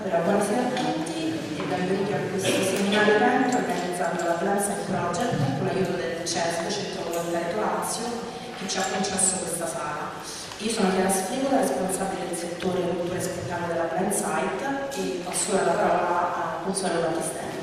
Allora, buonasera a tutti e benvenuti a questo seminario evento organizzato dalla Blindside Project con l'aiuto del CESB, Centro Volontario Lazio, che ci ha concesso questa sala. Io sono Chiara Sprigola, responsabile del settore cultura e spettacolo della Blindside, e passo ora la parola a Consuelo Battistini.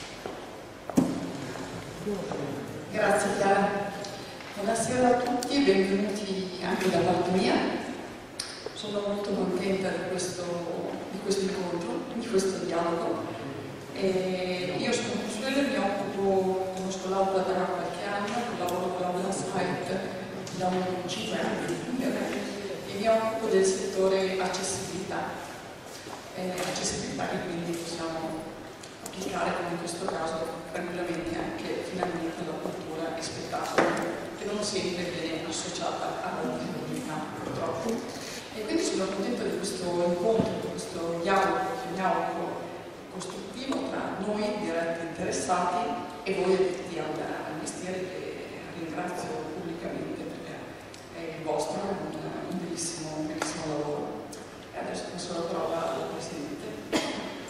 Grazie Chiara. Buonasera a tutti e benvenuti anche da parte mia. Sono molto contenta di questo incontro, di questo dialogo. Io sono Consuelo, conosco l'Aula da qualche anno, lavoro con la Blindside da 5 anni e mi occupo del settore accessibilità. Accessibilità che quindi possiamo applicare, come in questo caso, tranquillamente anche finalmente alla cultura e spettacolo, che non sempre viene associata alla disabilità, purtroppo. E quindi sono contenta di questo incontro, di questo dialogo, chiamiamolo costruttivo, tra noi diretti interessati e voi addetti al mestiere, che ringrazio pubblicamente perché è il vostro, un bellissimo lavoro. E adesso passo la parola al Presidente.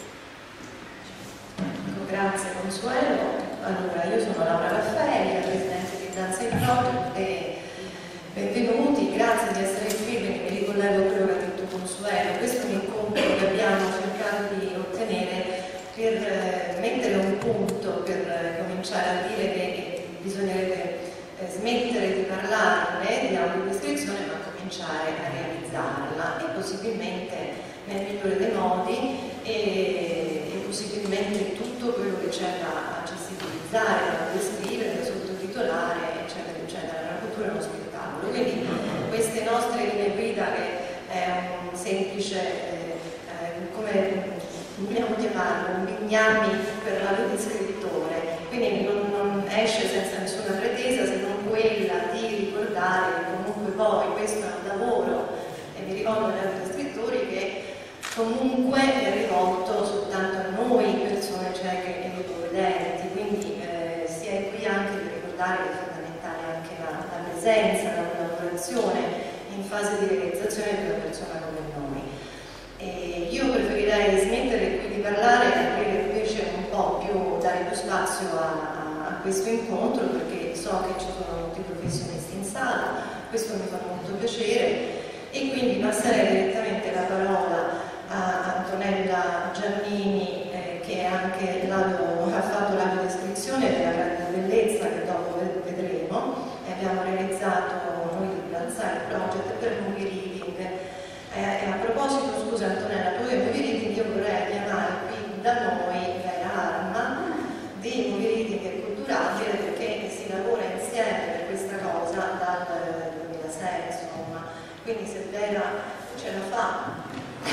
Grazie Consuelo. Allora, io sono Laura Raffaelli, la Presidente di Blindside Project, e benvenuti, grazie di essere qui, perché mi ricollego a quello che ha detto Consuelo. Questo è un incontro che abbiamo cercato di ottenere per mettere un punto, per cominciare a dire che bisognerebbe smettere di parlarne di audiodescrizione, ma cominciare a realizzarla, e possibilmente nel migliore dei modi, e possibilmente tutto quello che c'è da accessibilizzare, da descrivere, da sottotitolare, eccetera, eccetera. La cultura è uno spettacolo. Quindi queste nostre linee guida, che è un semplice, come vogliamo chiamarlo, un bignami per l'audioscrittore, quindi non esce senza nessuna pretesa, se non quella di ricordare che comunque poi questo è un lavoro, e mi ricordo agli audioscrittori, che comunque è rivolto soltanto a noi persone cieche e ipovedenti, quindi si è qui anche per ricordare che è fondamentale anche la presenza, la collaborazione in fase di realizzazione di una persona come noi. Io preferirei smettere qui di parlare e aprire invece un po' più, dare più spazio a questo incontro, perché so che ci sono molti professionisti in sala, questo mi fa molto piacere, e quindi passerei direttamente la parola a Antonella Giannini, che anche ha fatto l'audiodescrizione della grande bellezza che dopo vedremo, e abbiamo realizzato noi di Blindside Project per Movie Reading. A proposito, scusa Antonella, tu Movie Reading, io vorrei chiamare qui da noi Vera Arma di Movie Reading e Culturabile, perché si lavora insieme per questa cosa dal 2006, insomma, quindi se Vera ce la fa.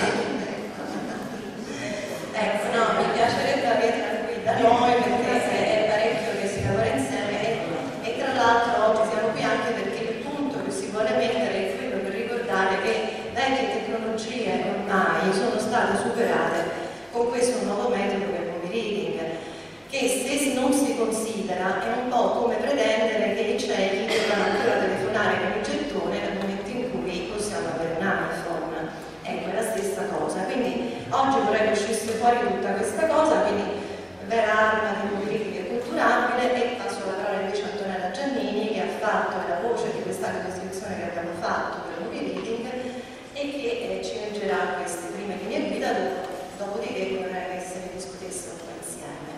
Ecco, no, mi piacerebbe averla qui da noi, perché è parecchio che si lavora insieme, e tra l'altro oggi siamo qui anche perché il punto che si vuole mettere è quello per ricordare che vecchie tecnologie ormai sono state superate con questo nuovo metodo che è il movie reading, che se non si considera è un po' come pretendere che i ciechi debbano ancora telefonare con il gettone nel momento in cui possiamo avere un iPhone. Ecco, è la stessa cosa. Quindi oggi vorrei che uscisse fuori tutta questa cosa, quindi Vera Arma di Movie Reading e Culturabile, e passo la parola invece a Antonella Giannini, che ha fatto la voce di questa descrizione che abbiamo fatto per Movie Reading, e che ci leggerà queste prime linee guida, dopodiché vorrei che se ne discutesse un po' insieme.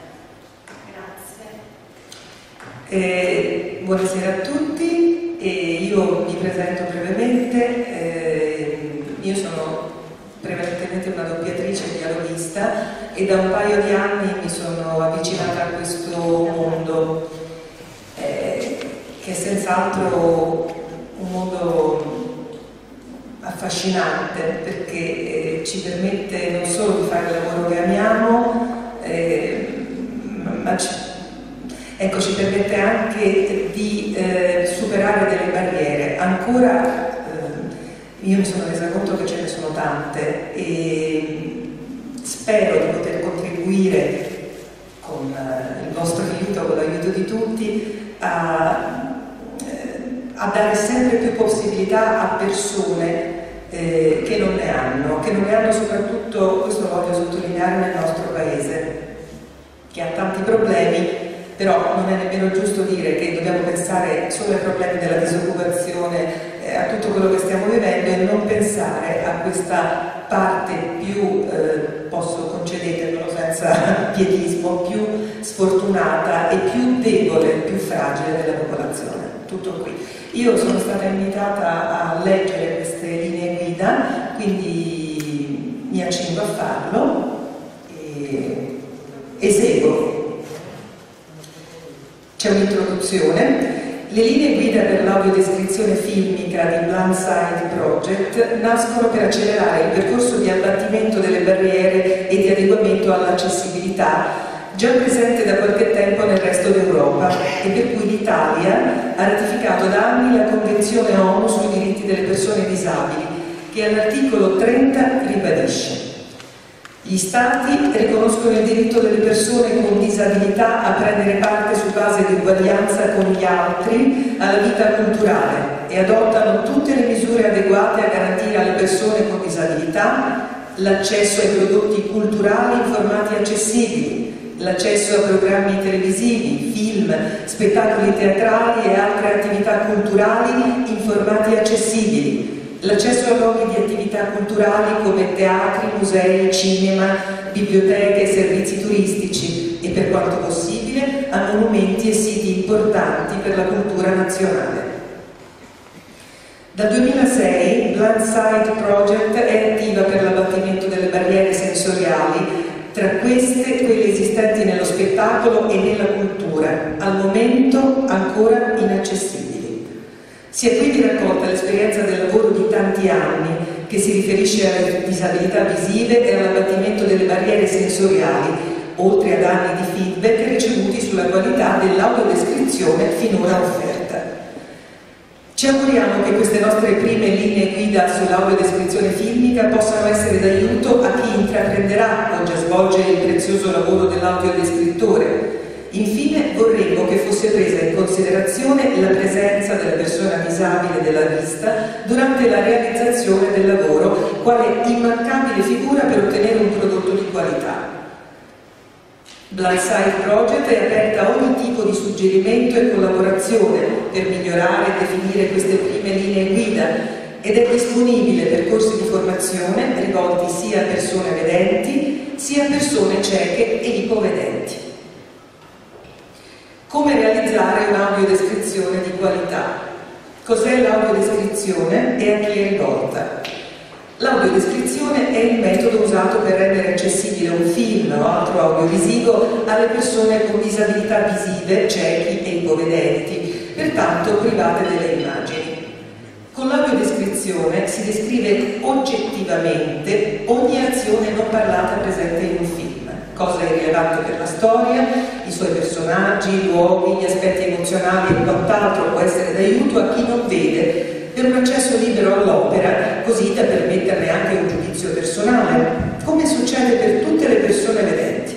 Grazie. Buonasera a tutti, io mi presento brevemente. Io sono prevalentemente una doppiatrice e dialogista, e da un paio di anni mi sono avvicinata a questo mondo, che è senz'altro un mondo affascinante, perché ci permette non solo di fare il lavoro che amiamo, ma ci permette anche di superare delle barriere. Ancora io mi sono resa conto che ce ne sono tante, e spero di poter contribuire con il vostro aiuto, con l'aiuto di tutti, a dare sempre più possibilità a persone che non ne hanno soprattutto, questo voglio sottolineare, nel nostro paese, che ha tanti problemi, però non è nemmeno giusto dire che dobbiamo pensare solo ai problemi della disoccupazione, a tutto quello che stiamo vivendo, e non pensare a questa parte più, posso concedetemelo senza pietismo, più sfortunata e più debole, più fragile della popolazione. Tutto qui. Io sono stata invitata a leggere queste linee guida, quindi mi accingo a farlo e eseguo. C'è un'introduzione. Le linee guida per l'audiodescrizione filmica di Blindside Project nascono per accelerare il percorso di abbattimento delle barriere e di adeguamento all'accessibilità già presente da qualche tempo nel resto d'Europa e per cui l'Italia ha ratificato da anni la Convenzione ONU sui diritti delle persone disabili, che all'articolo 30 ribadisce: gli Stati riconoscono il diritto delle persone con disabilità a prendere parte su base di uguaglianza con gli altri alla vita culturale e adottano tutte le misure adeguate a garantire alle persone con disabilità l'accesso ai prodotti culturali in formati accessibili, l'accesso a programmi televisivi, film, spettacoli teatrali e altre attività culturali in formati accessibili, l'accesso a luoghi di attività culturali come teatri, musei, cinema, biblioteche e servizi turistici e, per quanto possibile, a monumenti e siti importanti per la cultura nazionale. Dal 2006 Blindside Project è attiva per l'abbattimento delle barriere sensoriali, tra queste quelle esistenti nello spettacolo e nella cultura, al momento ancora inaccessibili. Si è quindi raccolta l'esperienza del lavoro di tanti anni che si riferisce alle disabilità visive e all'abbattimento delle barriere sensoriali, oltre ad anni di feedback ricevuti sulla qualità dell'audiodescrizione finora offerta. Ci auguriamo che queste nostre prime linee guida sull'audiodescrizione filmica possano essere d'aiuto a chi intraprenderà o già svolge il prezioso lavoro dell'audiodescrittore. Infine vorremmo che fosse presa in considerazione la presenza della persona disabile della vista durante la realizzazione del lavoro, quale immancabile figura per ottenere un prodotto di qualità. Blindside Project è aperta a ogni tipo di suggerimento e collaborazione per migliorare e definire queste prime linee guida ed è disponibile per corsi di formazione rivolti sia a persone vedenti sia a persone cieche e ipovedenti. Come realizzare un'audiodescrizione di qualità? Cos'è l'audiodescrizione e a chi è rivolta? L'audiodescrizione è il metodo usato per rendere accessibile un film o altro audiovisivo alle persone con disabilità visive, ciechi e ipovedenti, pertanto private delle immagini. Con l'audiodescrizione si descrive oggettivamente ogni azione non parlata presente in un film, cosa è rilevante per la storia, i suoi personaggi, i luoghi, gli aspetti emozionali e quant'altro può essere d'aiuto a chi non vede, per un accesso libero all'opera, così da permetterne anche un giudizio personale, come succede per tutte le persone vedenti.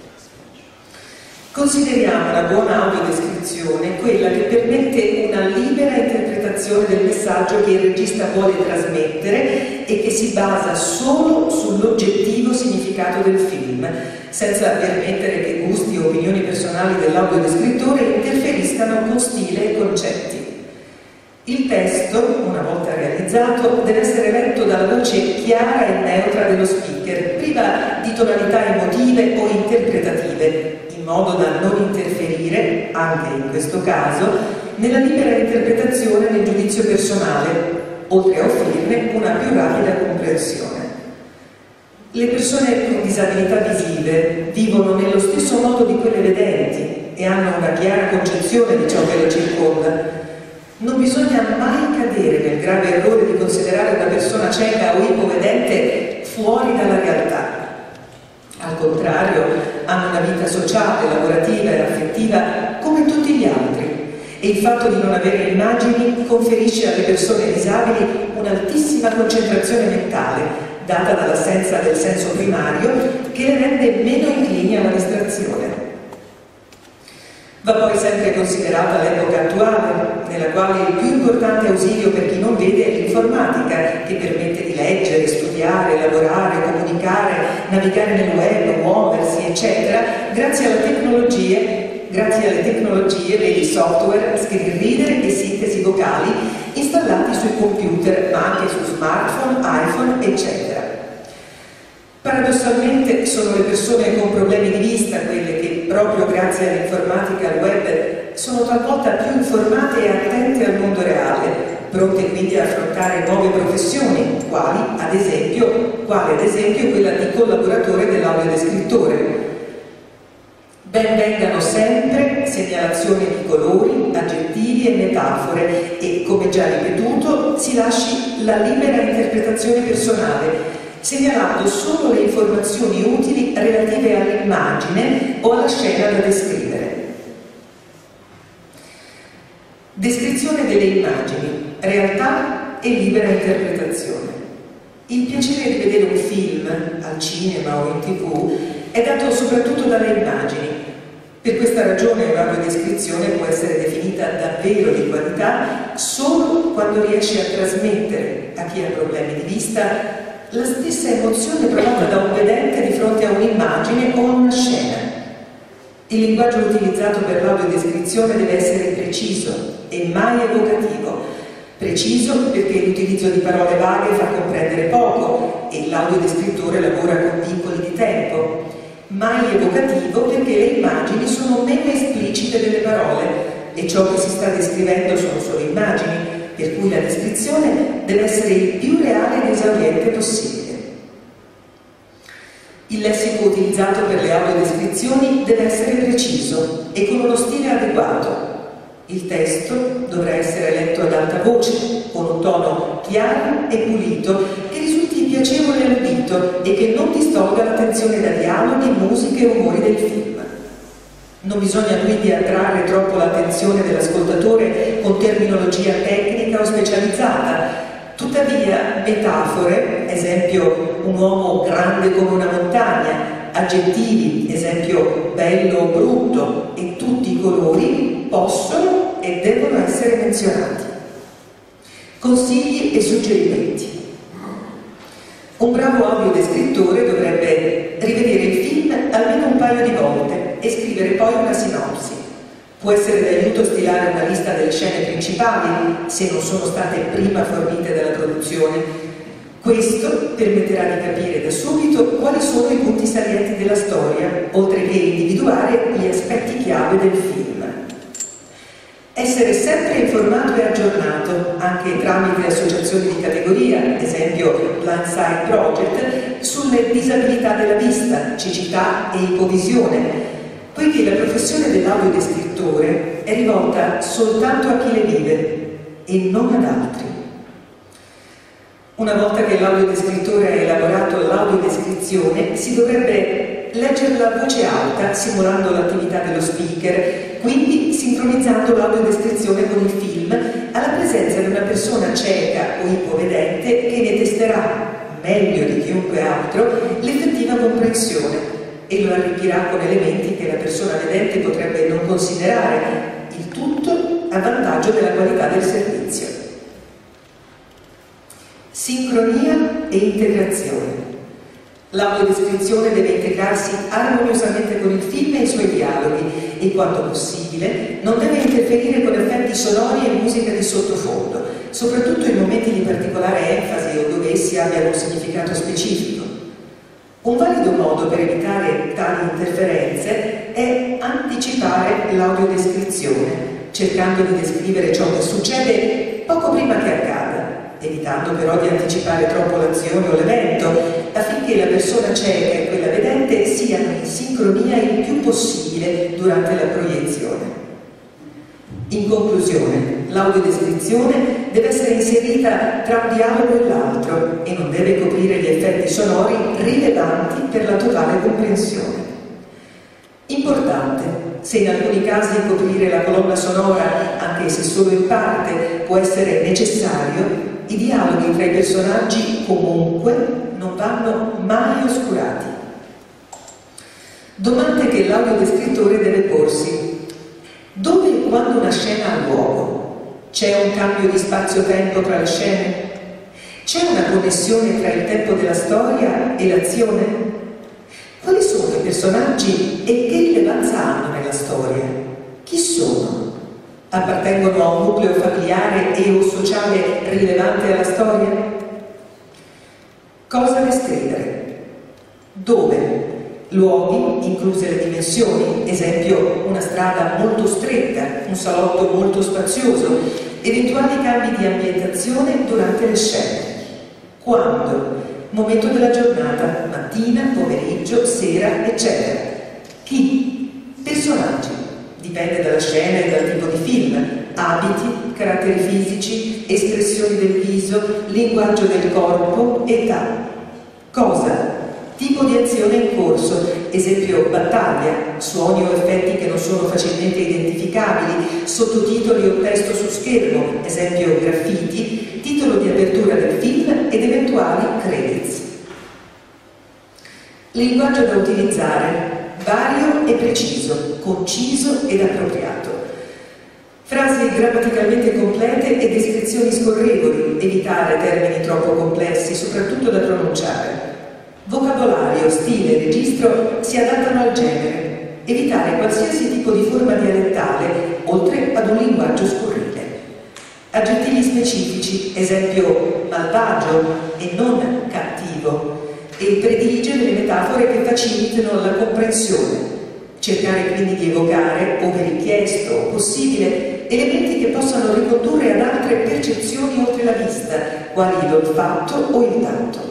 Consideriamo la buona audiodescrizione quella che permette una libera interpretazione del messaggio che il regista vuole trasmettere e che si basa solo sull'oggettivo significato del film, senza permettere che gusti o opinioni personali dell'audiodescrittore interferiscano con stile e concetti. Il testo, una volta realizzato, deve essere letto dalla voce chiara e neutra dello speaker, priva di tonalità emotive o interpretative, in modo da non interferire, anche in questo caso, nella libera interpretazione del giudizio personale, oltre a offrirne una più rapida comprensione. Le persone con disabilità visive vivono nello stesso modo di quelle vedenti e hanno una chiara concezione di ciò che le circonda. Non bisogna mai cadere nel grave errore di considerare una persona cieca o ipovedente fuori dalla realtà. Al contrario, hanno una vita sociale, lavorativa e affettiva come tutti gli altri e il fatto di non avere immagini conferisce alle persone disabili un'altissima concentrazione mentale, data dall'assenza del senso primario, che le rende meno inclini alla distrazione. Va poi sempre considerata l'epoca attuale, nella quale il più importante ausilio per chi non vede è l'informatica, che permette di lavorare, comunicare, navigare nel web, muoversi, eccetera, grazie alle tecnologie, vedi software, screen reader e sintesi vocali installati sui computer, ma anche su smartphone, iPhone, eccetera. Paradossalmente sono le persone con problemi di vista quelle che, proprio grazie all'informatica e al web, sono talvolta più informate e attente al mondo reale, pronte quindi a affrontare nuove professioni, quale ad esempio quella di collaboratore dell'audiodescrittore. Ben vengano sempre segnalazioni di colori, aggettivi e metafore e, come già ripetuto, si lasci la libera interpretazione personale, segnalando solo le informazioni utili relative all'immagine o alla scena da descrivere. Descrizione delle immagini, realtà e libera interpretazione. Il piacere di vedere un film al cinema o in TV è dato soprattutto dalle immagini. Per questa ragione un'audiodescrizione può essere definita davvero di qualità solo quando riesce a trasmettere a chi ha problemi di vista la stessa emozione provata da un vedente di fronte a un'immagine o a una scena. Il linguaggio utilizzato per l'audiodescrizione deve essere preciso e mai evocativo. Preciso perché l'utilizzo di parole vaghe fa comprendere poco e l'audiodescrittore lavora con vincoli di tempo. Mai evocativo perché le immagini sono meno esplicite delle parole e ciò che si sta descrivendo sono solo immagini, per cui la descrizione deve essere il più reale ed esauriente possibile. Il lessico utilizzato per le audiodescrizioni deve essere preciso e con uno stile adeguato. Il testo dovrà essere letto ad alta voce, con un tono chiaro e pulito che risulti piacevole all'udito e che non distolga l'attenzione da dialoghi, musiche e rumori del film. Non bisogna quindi attrarre troppo l'attenzione dell'ascoltatore con terminologia tecnica o specializzata. Tuttavia, metafore, esempio un uomo grande come una montagna, aggettivi, esempio bello o brutto, e tutti i colori possono e devono essere menzionati. Consigli e suggerimenti. Un bravo audiodescrittore dovrebbe rivedere il film almeno un paio di volte e scrivere poi una sinossi. Può essere d'aiuto stilare una lista delle scene principali, se non sono state prima fornite dalla produzione. Questo permetterà di capire da subito quali sono i punti salienti della storia, oltre che individuare gli aspetti chiave del film. Essere sempre informato e aggiornato, anche tramite associazioni di categoria, esempio Blindside Project, sulle disabilità della vista, cecità e ipovisione, poiché la professione dell'audiodescrittore è rivolta soltanto a chi le vive e non ad altri. Una volta che l'audiodescrittore ha elaborato l'audiodescrizione, si dovrebbe leggerla a voce alta, simulando l'attività dello speaker, quindi sincronizzando l'audiodescrizione con il film, alla presenza di una persona cieca o ipovedente che ne testerà, meglio di chiunque altro, l'effettiva comprensione e lo arricchirà con elementi che la persona vedente potrebbe non considerare, il tutto a vantaggio della qualità del servizio. Sincronia e integrazione. L'audiodescrizione deve integrarsi armoniosamente con il film e i suoi dialoghi e, quando possibile, non deve interferire con effetti sonori e musica di sottofondo, soprattutto in momenti di particolare enfasi o dove essi abbiano un significato specifico. Un valido modo per evitare tali interferenze è anticipare l'audiodescrizione, cercando di descrivere ciò che succede poco prima che accada, evitando però di anticipare troppo l'azione o l'evento, affinché la persona cieca e quella vedente siano in sincronia il più possibile durante la proiezione. In conclusione, l'audiodescrizione deve essere inserita tra un dialogo e l'altro e non deve coprire gli effetti sonori rilevanti per la totale comprensione. Importante, se in alcuni casi coprire la colonna sonora, anche se solo in parte, può essere necessario, i dialoghi tra i personaggi comunque non vanno mai oscurati. Domande che l'audiodescrittore deve porsi. Dove e quando una scena ha luogo? C'è un cambio di spazio-tempo tra le scene? C'è una connessione tra il tempo della storia e l'azione? Quali sono i personaggi e che rilevanza hanno nella storia? Chi sono? Appartengono a un nucleo familiare e o sociale rilevante alla storia? Cosa descrivere? Dove? Luoghi, incluse le dimensioni, esempio una strada molto stretta, un salotto molto spazioso, eventuali cambi di ambientazione durante le scene. Quando? Momento della giornata, mattina, pomeriggio, sera, eccetera. Chi? Personaggi. Dipende dalla scena e dal tipo di film. Abiti, caratteri fisici, espressioni del viso, linguaggio del corpo, età. Cosa? Tipo di azione in corso, esempio battaglia, suoni o effetti che non sono facilmente identificabili, sottotitoli o testo su schermo, esempio graffiti, titolo di apertura del film ed eventuali credits. Linguaggio da utilizzare, vario e preciso, conciso ed appropriato. Frasi grammaticalmente complete e descrizioni scorrevoli, evitare termini troppo complessi, soprattutto da pronunciare. Vocabolario, stile, registro si adattano al genere. Evitare qualsiasi tipo di forma dialettale, oltre ad un linguaggio scurrile. Aggettivi specifici, esempio malvagio e non cattivo, e prediligere le metafore che facilitino la comprensione. Cercare quindi di evocare, ove richiesto o possibile, elementi che possano ricondurre ad altre percezioni oltre la vista, quali l'olfatto o il tatto.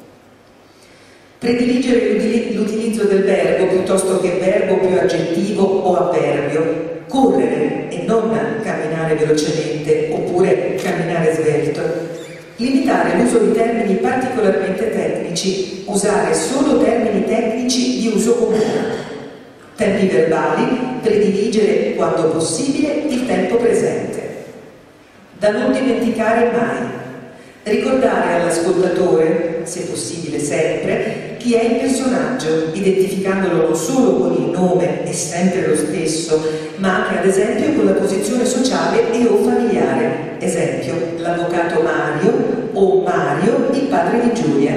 Prediligere l'utilizzo del verbo piuttosto che verbo più aggettivo o avverbio, correre e non camminare velocemente oppure camminare svelto. Limitare l'uso di termini particolarmente tecnici, usare solo termini tecnici di uso comune. Tempi verbali, prediligere quando possibile il tempo presente. Da non dimenticare mai. Ricordare all'ascoltatore, se possibile sempre, chi è il personaggio, identificandolo non solo con il nome, è sempre lo stesso, ma anche ad esempio con la posizione sociale e o familiare, esempio l'avvocato Mario o Mario, il padre di Giulia.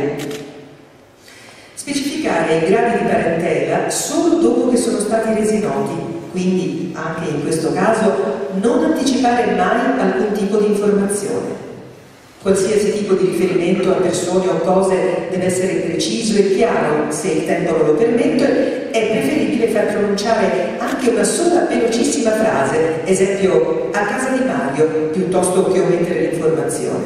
Specificare i gradi di parentela solo dopo che sono stati resi noti, quindi anche in questo caso non anticipare mai alcun tipo di informazione. Qualsiasi tipo di riferimento a persone o cose deve essere preciso e chiaro, se il tempo non lo permette, è preferibile far pronunciare anche una sola velocissima frase, esempio a casa di Mario, piuttosto che omettere l'informazione.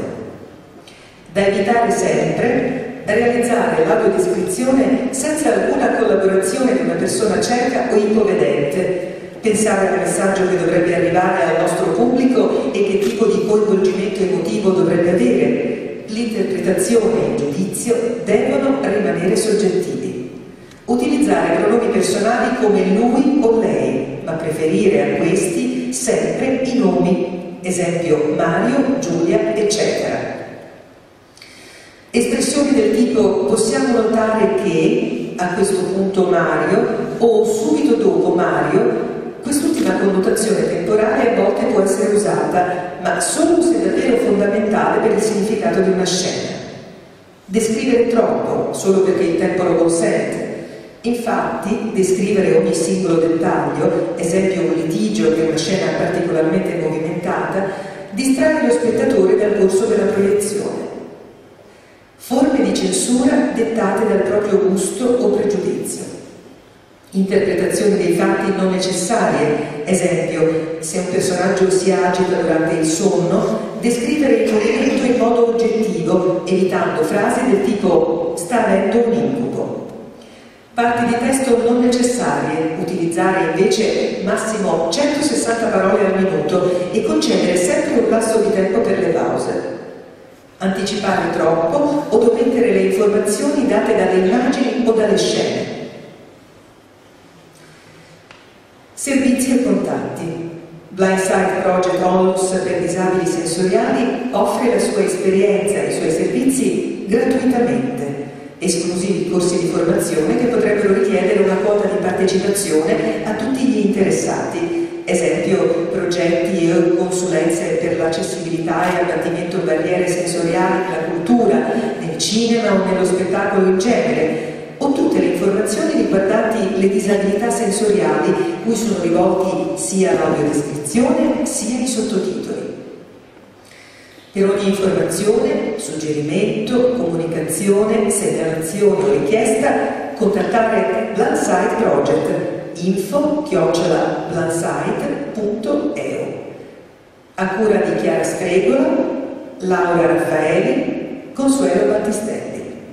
Da evitare sempre, realizzare l'audiodescrizione senza alcuna collaborazione di una persona cieca o ipovedente, pensare al messaggio che dovrebbe arrivare al nostro pubblico e che tipo di coinvolgimento emotivo dovrebbe avere. L'interpretazione e il giudizio devono rimanere soggettivi. Utilizzare pronomi personali come lui o lei, ma preferire a questi sempre i nomi, esempio Mario, Giulia, eccetera. Espressioni del tipo possiamo notare che, a questo punto Mario, o subito dopo Mario. Quest'ultima connotazione temporale a volte può essere usata, ma solo se davvero fondamentale per il significato di una scena. Descrivere troppo, solo perché il tempo lo consente. Infatti, descrivere ogni singolo dettaglio, esempio un litigio che è una scena particolarmente movimentata, distrae lo spettatore dal corso della proiezione. Forme di censura dettate dal proprio gusto o pregiudizio. Interpretazioni dei fatti non necessarie, esempio, se un personaggio si agita durante il sonno, descrivere il movimento in modo oggettivo, evitando frasi del tipo sta avendo un incubo. Parti di testo non necessarie, utilizzare invece massimo 160 parole al minuto e concedere sempre un lasso di tempo per le pause. Anticipare troppo o omettere le informazioni date dalle immagini o dalle scene. Servizi e contatti. Blindside Project Onlus per disabili sensoriali offre la sua esperienza e i suoi servizi gratuitamente, esclusivi corsi di formazione che potrebbero richiedere una quota di partecipazione a tutti gli interessati, esempio progetti e consulenze per l'accessibilità e abbattimento barriere sensoriali nella cultura, nel cinema o nello spettacolo in genere, o tutte le informazioni riguardanti le disabilità sensoriali cui sono rivolti sia l'audiodescrizione sia i sottotitoli. Per ogni informazione, suggerimento, comunicazione, segnalazione o richiesta, contattare Blindside Project info@blindside.eu. A cura di Chiara Spregola, Laura Raffaeli, Consuelo Battistelli.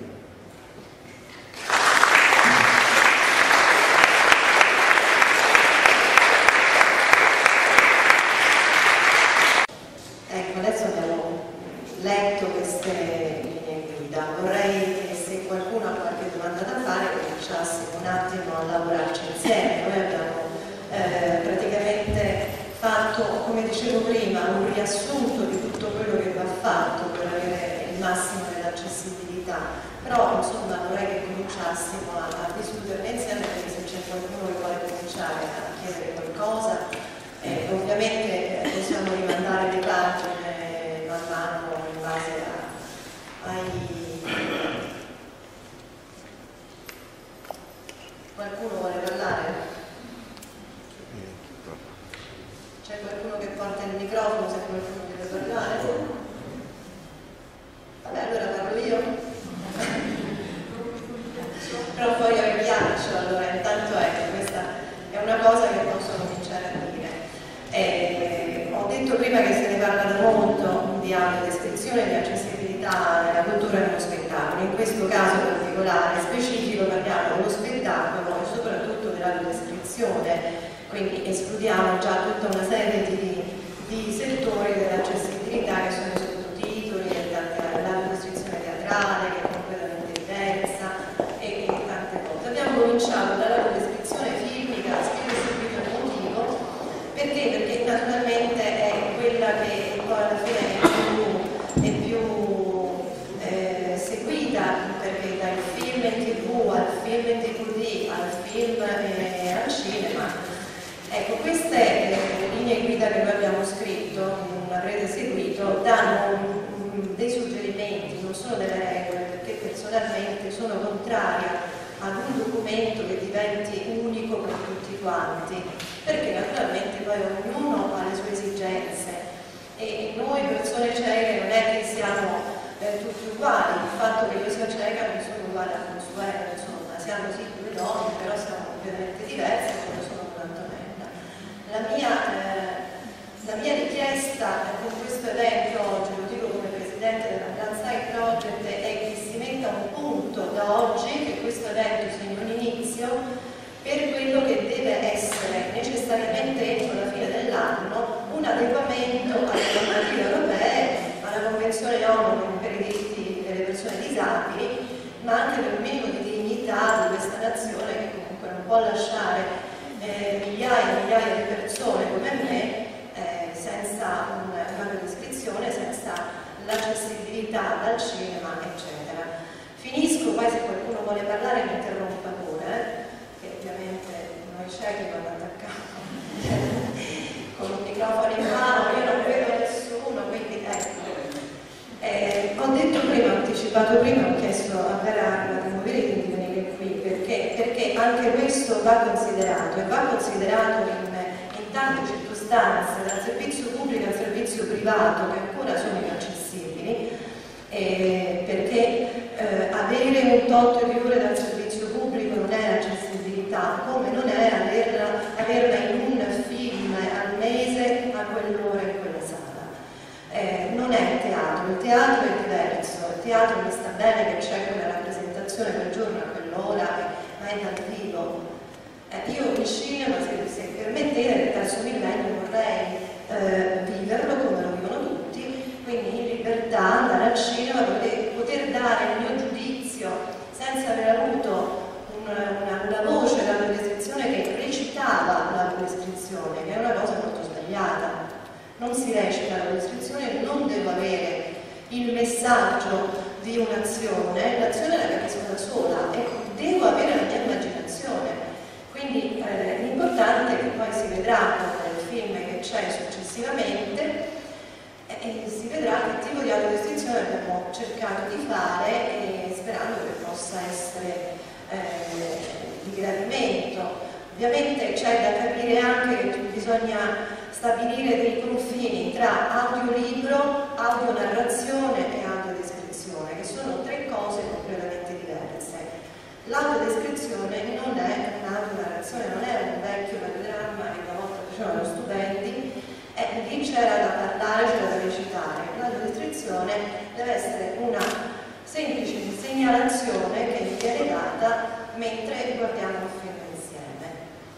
Ecco, adesso abbiamo letto queste linee guida. Vorrei che se qualcuno ha qualche domanda da fare cominciassimo un attimo a lavorarci insieme. Noi abbiamo praticamente fatto, come dicevo prima, un riassunto di tutto quello che va fatto per avere il massimo dell'accessibilità, però insomma vorrei che cominciassimo a discuterne insieme, perché se c'è qualcuno che vuole cominciare a chiedere qualcosa, ovviamente possiamo rimandare le pagine man mano in base ai... Qualcuno vuole parlare? C'è qualcuno che porta il microfono se qualcuno deve parlare? Vabbè, allora parlo io. Però poi io il ghiaccio, allora intanto ecco, questa è una cosa che posso cominciare a dire. Ho detto prima che se ne parla da molto di audiodescrizione e di accessibilità nella cultura e nello spettacolo. In questo caso particolare, specifico, parliamo dello spettacolo e soprattutto dell'audiodescrizione. Quindi escludiamo già tutta una serie di settori dell'accessibilità che sono i sottotitoli, l'audiodescrizione teatrale che è completamente diversa e tante cose. Abbiamo cominciato dall'audiodescrizione filmica, spiego subito il motivo, perché naturalmente è quella che poi alla fine è più seguita, perché dal film in TV al film in DVD al film al cinema. Ecco, queste linee guida che noi abbiamo scritto, avrete seguito, danno dei suggerimenti, non sono delle regole, perché personalmente sono contraria ad un documento che diventi unico per tutti quanti, perché naturalmente poi ognuno ha le sue esigenze e noi persone cieche non è che siamo tutti uguali. Il fatto che io sia cieca non sono uguale a Consuelo, insomma, siamo sì due donne, però siamo completamente diverse, come sono quantomeno. La mia richiesta con questo evento oggi, lo dico come presidente della Blindside Project, è che si metta un punto da oggi, che questo evento segni un inizio per quello che deve essere necessariamente entro la fine dell'anno un adeguamento alle normative europee, alla Convenzione ONU per i diritti delle persone disabili, ma anche per un minimo di dignità di questa nazione che comunque non può lasciare migliaia e migliaia di persone come me senza un'audiodescrizione, senza l'accessibilità dal cinema, eccetera. Finisco, poi se qualcuno vuole parlare mi interrompa pure, che ovviamente noi ciechi non attacchiamo con un microfono in mano, io non vedo nessuno, quindi ecco. Ho detto prima, ho anticipato prima, ho chiesto a Vera di Moveriti di venire qui, perché anche questo va considerato, e va considerato in tante circostanze, dal servizio pubblico al servizio privato, che ancora sono inaccessibili, perché avere un tot di ore dal servizio pubblico non è accessibilità, come non è averla in un film al mese a quell'ora in quella sala. Non è teatro, il teatro è diverso, il teatro mi sta bene che c'è quella rappresentazione quel giorno a quell'ora, ma è dal vivo. Io il cinema, se permettete, nel terzo millennio vorrei viverlo come lo vivono tutti, quindi in libertà andare al cinema, poter dare il mio giudizio senza aver avuto una voce dalla descrizione che recitava la descrizione, che è una cosa molto sbagliata. Non si recita la descrizione, non devo avere il messaggio di un'azione, l'azione la capisco da sola e devo avere la mia immaginazione. Quindi l'importante è che poi si vedrà nel film c'è successivamente, e si vedrà che tipo di autodescrizione abbiamo cercato di fare, sperando che possa essere di gradimento. Ovviamente c'è da capire anche che bisogna stabilire dei confini tra audiolibro, audionarrazione e audiodescrizione, che sono tre cose completamente diverse. L'audodescrizione non è un'autonarrazione, non è un vecchio radiodramma che una volta facevano studenti, lì c'era da parlare, c'era da recitare. L'audodescrizione deve essere una semplice segnalazione che viene data mentre guardiamo un film insieme.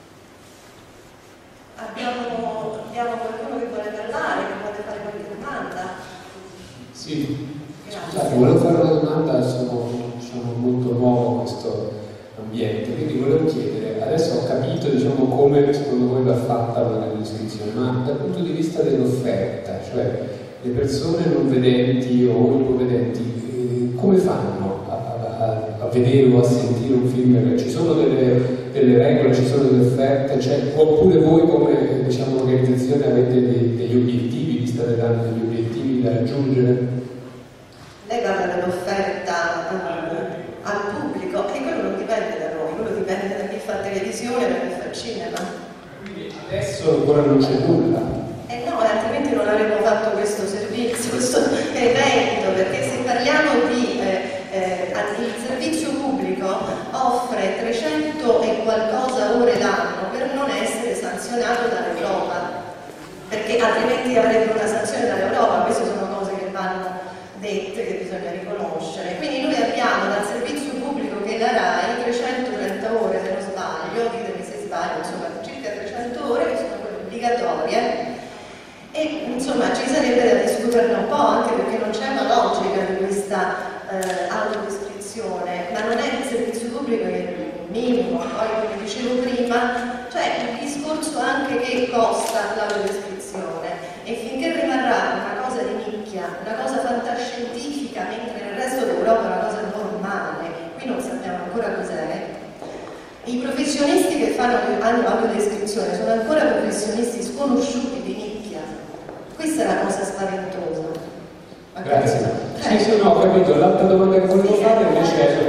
Abbiamo qualcuno che vuole parlare, che vuole fare qualche domanda? Sì. Grazie. Scusate, volevo fare una domanda, sono molto nuovo a questo ambiente, quindi volevo chiedere, adesso ho capito come secondo voi va fatta una descrizione, ma dal punto di vista dell'offerta, cioè le persone non vedenti o ipovedenti, come fanno a vedere o a sentire un film? Ci sono delle regole, ci sono delle offerte, oppure voi come organizzazione avete degli obiettivi, vi state dando degli obiettivi da raggiungere? Lei parla dell'offerta al pubblico e quello non dipende da noi, quello dipende da chi fa televisione e da chi fa cinema. Quindi adesso ancora non c'è nulla. No, altrimenti non avremmo fatto questo servizio, questo evento, perché se parliamo di il servizio pubblico offre 300 e qualcosa ore l'anno per non essere sanzionato dall'Europa, perché altrimenti avrebbe una sanzione dall'Europa. Queste sono cose che vanno dette, che bisogna riconoscere. Quindi noi abbiamo dal servizio pubblico che è la RAI 330 ore, se non sbaglio, ditemi se sbaglio, insomma circa 300 ore che sono quelle obbligatorie, e insomma ci sarebbe da discuterne un po', anche perché non c'è una logica di questa autodescrizione, ma non è il servizio pubblico che è il minimo. Poi, come dicevo prima, c'è il discorso anche che costa l'autodescrizione, e finché rimarrà una cosa di nicchia, una cosa fantascientifica, mentre nel resto d'Europa è una cosa normale, qui non sappiamo ancora cos'è. I professionisti che hanno autodescrizione sono ancora professionisti sconosciuti di nicchia. Questa è la cosa spaventosa. Grazie. Sì, no, ho capito. L'altra domanda che volevo fare invece è...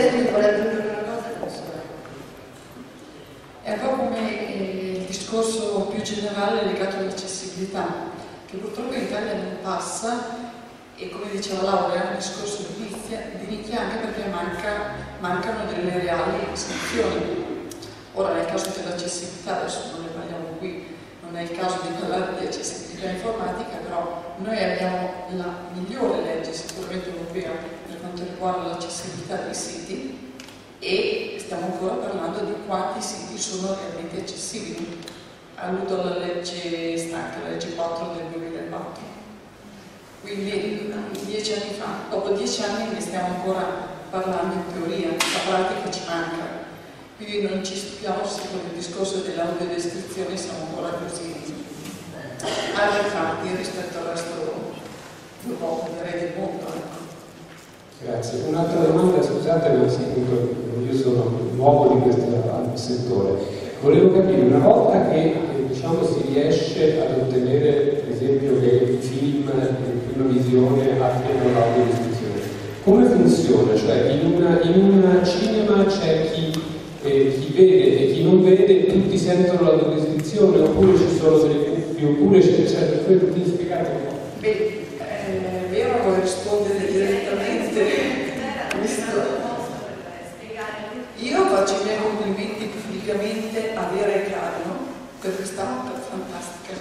È un po' come il discorso più generale legato all'accessibilità, che purtroppo in Italia non passa, e come diceva Laura è un discorso di nicchia anche perché mancano delle reali sanzioni. Ora nel caso dell'accessibilità, adesso non ne parliamo qui, non è il caso di parlare di accessibilità informatica, però noi abbiamo la migliore legge sicuramente europea per quanto riguarda l'accessibilità dei siti, e stiamo ancora parlando di quanti siti sono realmente accessibili. Alludo alla legge stanca, la legge 4 del 2004. Quindi 10 anni fa, dopo 10 anni ne stiamo ancora parlando in teoria, la pratica ci manca. Quindi non ci stupiamo se con il discorso dell'audiodescrizione siamo ancora così arretrati rispetto al resto del mondo. Grazie. Un'altra domanda, scusate, ma io sono nuovo di questo settore. Volevo capire, una volta che si riesce ad ottenere, per esempio, che il film in prima visione abbiano l'audiodescrizione, come funziona? Cioè in una cinema c'è chi vede e chi non vede, tutti sentono l'audiodescrizione, oppure ci sono delle cuffie, oppure c'è puoi spiegare un po'? Beh, Vera vuole rispondere direttamente. Io faccio i miei complimenti pubblicamente a Vera e Carlo per questa opera fantastica.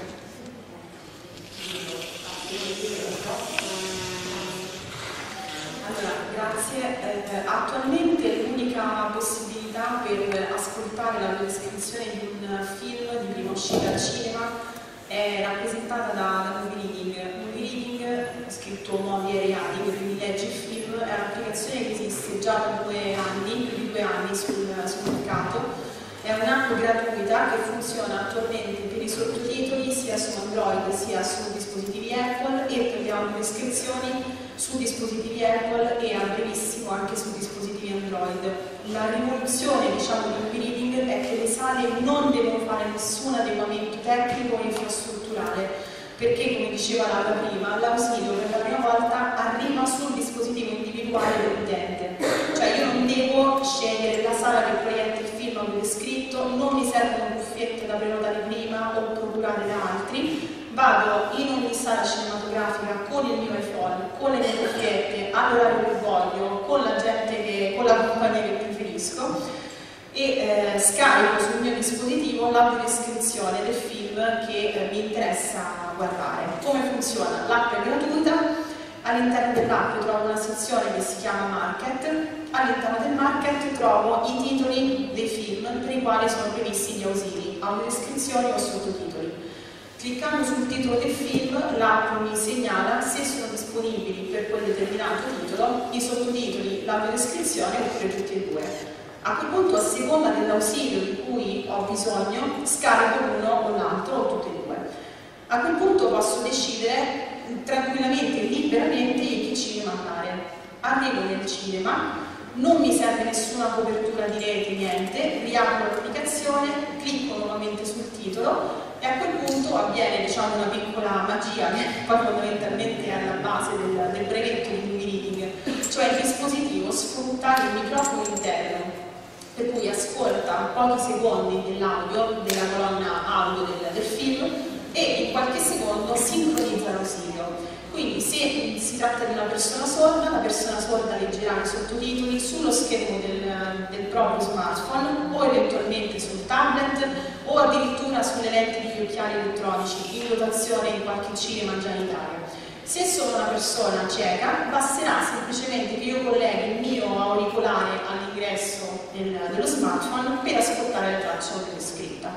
Allora, grazie. Attualmente l'unica possibilità per ascoltare la descrizione di un film di prima uscita al cinema è rappresentata da Movie Reading. Movie Reading, scritto Movi e Reali, quindi leggi il film, è un'applicazione che esiste già da 2 anni, più di 2 anni sul mercato. È un'app gratuita che funziona attualmente per i sottotitoli sia su Android sia su dispositivi Apple, e per le audiodescrizioni su dispositivi Apple e a brevissimo anche su dispositivi Android. La rivoluzione, diciamo, di Movie Reading è che le sale non devono fare nessun adeguamento tecnico o infrastrutturale culturale, perché come diceva Laura prima, l'ausilio per la prima volta arriva sul dispositivo individuale dell'utente, cioè io non devo scegliere la sala che proietta il film a descritto, non mi servono cuffiette da prenotare prima o procurare da altri, vado in ogni sala cinematografica con il mio iPhone, con le mie cuffiette, all'orario che voglio, con la gente con la compagnia che preferisco, e scarico sul mio dispositivo l'audiodescrizione del film che mi interessa guardare. Come funziona? L'app è gratuita, all'interno dell'app trovo una sezione che si chiama Market, all'interno del Market trovo i titoli dei film per i quali sono previsti gli ausili, audiodescrizioni o sottotitoli. Cliccando sul titolo del film, l'app mi segnala se sono disponibili per quel determinato titolo i sottotitoli, l'audiodescrizione oppure tutti e due. A quel punto, a seconda dell'ausilio di cui ho bisogno, scarico uno o l'altro o tutti e due. A quel punto posso decidere tranquillamente e liberamente in che cinema andare. Arrivo nel cinema, non mi serve nessuna copertura di rete, niente, riapro l'applicazione, clicco nuovamente sul titolo e a quel punto avviene, diciamo, una piccola magia che poi fondamentalmente è alla base del brevetto di movie reading, cioè il dispositivo sfrutta il microfono interno, per cui ascolta pochi secondi dell'audio, della colonna audio del film e in qualche secondo sincronizza l'ausilio. Quindi se si tratta di una persona sorda, la persona sorda leggerà i sottotitoli sullo schermo del proprio smartphone o eventualmente sul tablet o addirittura sulle lenti degli occhiali elettronici in dotazione in qualche cinema già in Italia. Se sono una persona cieca, basterà semplicemente che io colleghi il mio auricolare all'ingresso dello smartphone per ascoltare la traccia audiodescritta.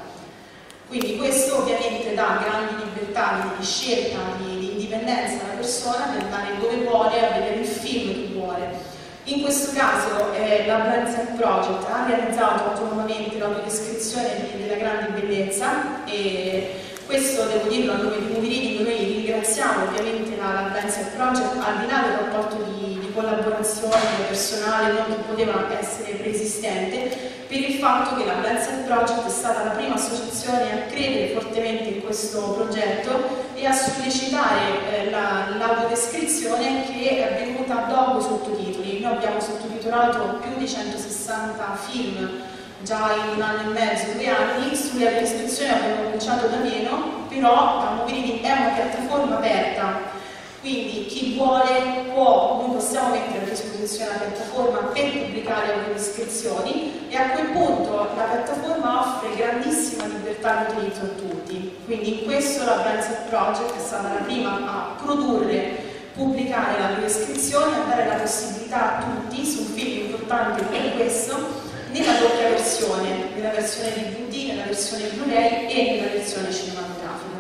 Quindi questo ovviamente dà grandi libertà di scelta, di indipendenza alla persona per andare dove vuole, a vedere il film che vuole. In questo caso la Blind Self Project ha realizzato autonomamente l'audioddescrizione della grande bellezza e questo devo dirlo a nome di Movie Reading, noi ringraziamo ovviamente la Blind Self Project al di là del rapporto di collaborazione personale non che poteva essere preesistente, per il fatto che la Blind Self Project è stata la prima associazione a credere fortemente in questo progetto e a sollecitare l'audiodescrizione che è venuta dopo i sottotitoli. Noi abbiamo sottotitolato più di 160 film già in 1 anno e mezzo, 2 anni, sulle audiodescrizioni abbiamo cominciato da meno, però la Movie Reading è una piattaforma aperta, quindi chi vuole può, noi possiamo mettere a disposizione la piattaforma per pubblicare audiodescrizioni e a quel punto la piattaforma offre grandissima libertà di utilizzo a tutti, quindi in questo la Blind Self Project è stata la prima a produrre, pubblicare l'audiodescrizione, a dare la possibilità a tutti su un film importante come questo nella doppia versione, nella versione DVD, nella versione Blu-ray e nella versione cinematografica.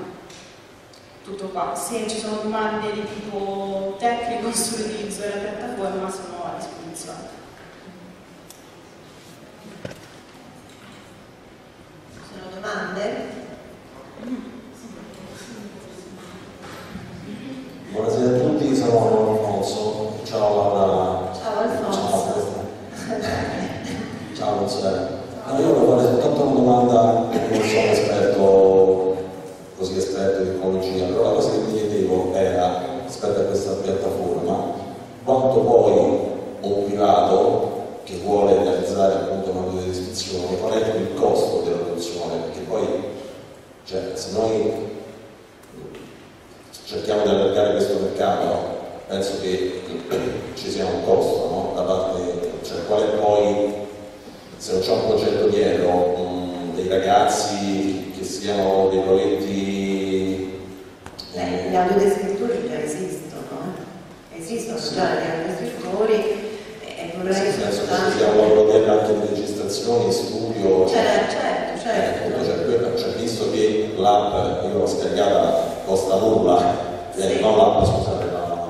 Tutto qua. Se ci sono domande di tipo tecnico sull'utilizzo della piattaforma sono a disposizione. Ci sono domande? Buonasera a tutti, sono Alfonso. Ciao Laura. Ciao Alfonso. Ciao Consuelo. Io volevo fare soltanto una domanda, non sono esperto, così esperto di tecnologia, però la cosa che mi chiedevo era, rispetto a questa piattaforma, quanto poi un privato che vuole realizzare appunto una audiodescrizione, qual è il costo della produzione? Perché poi, cioè, se noi cerchiamo di allargare questo mercato, penso che ci sia un costo, no? Da parte, cioè qual è poi, se non c'è un progetto dietro, dei ragazzi che siano dei progetti... Le audiodescritture già esistono, esistono già gli audiodescrittori e vorrei nel senso che ci sia un lavoro dietro anche di registrazioni, studio... Certo. Cioè, visto che l'app, io l'ho scaricata, costa nulla, sì. Non l'app, scusate,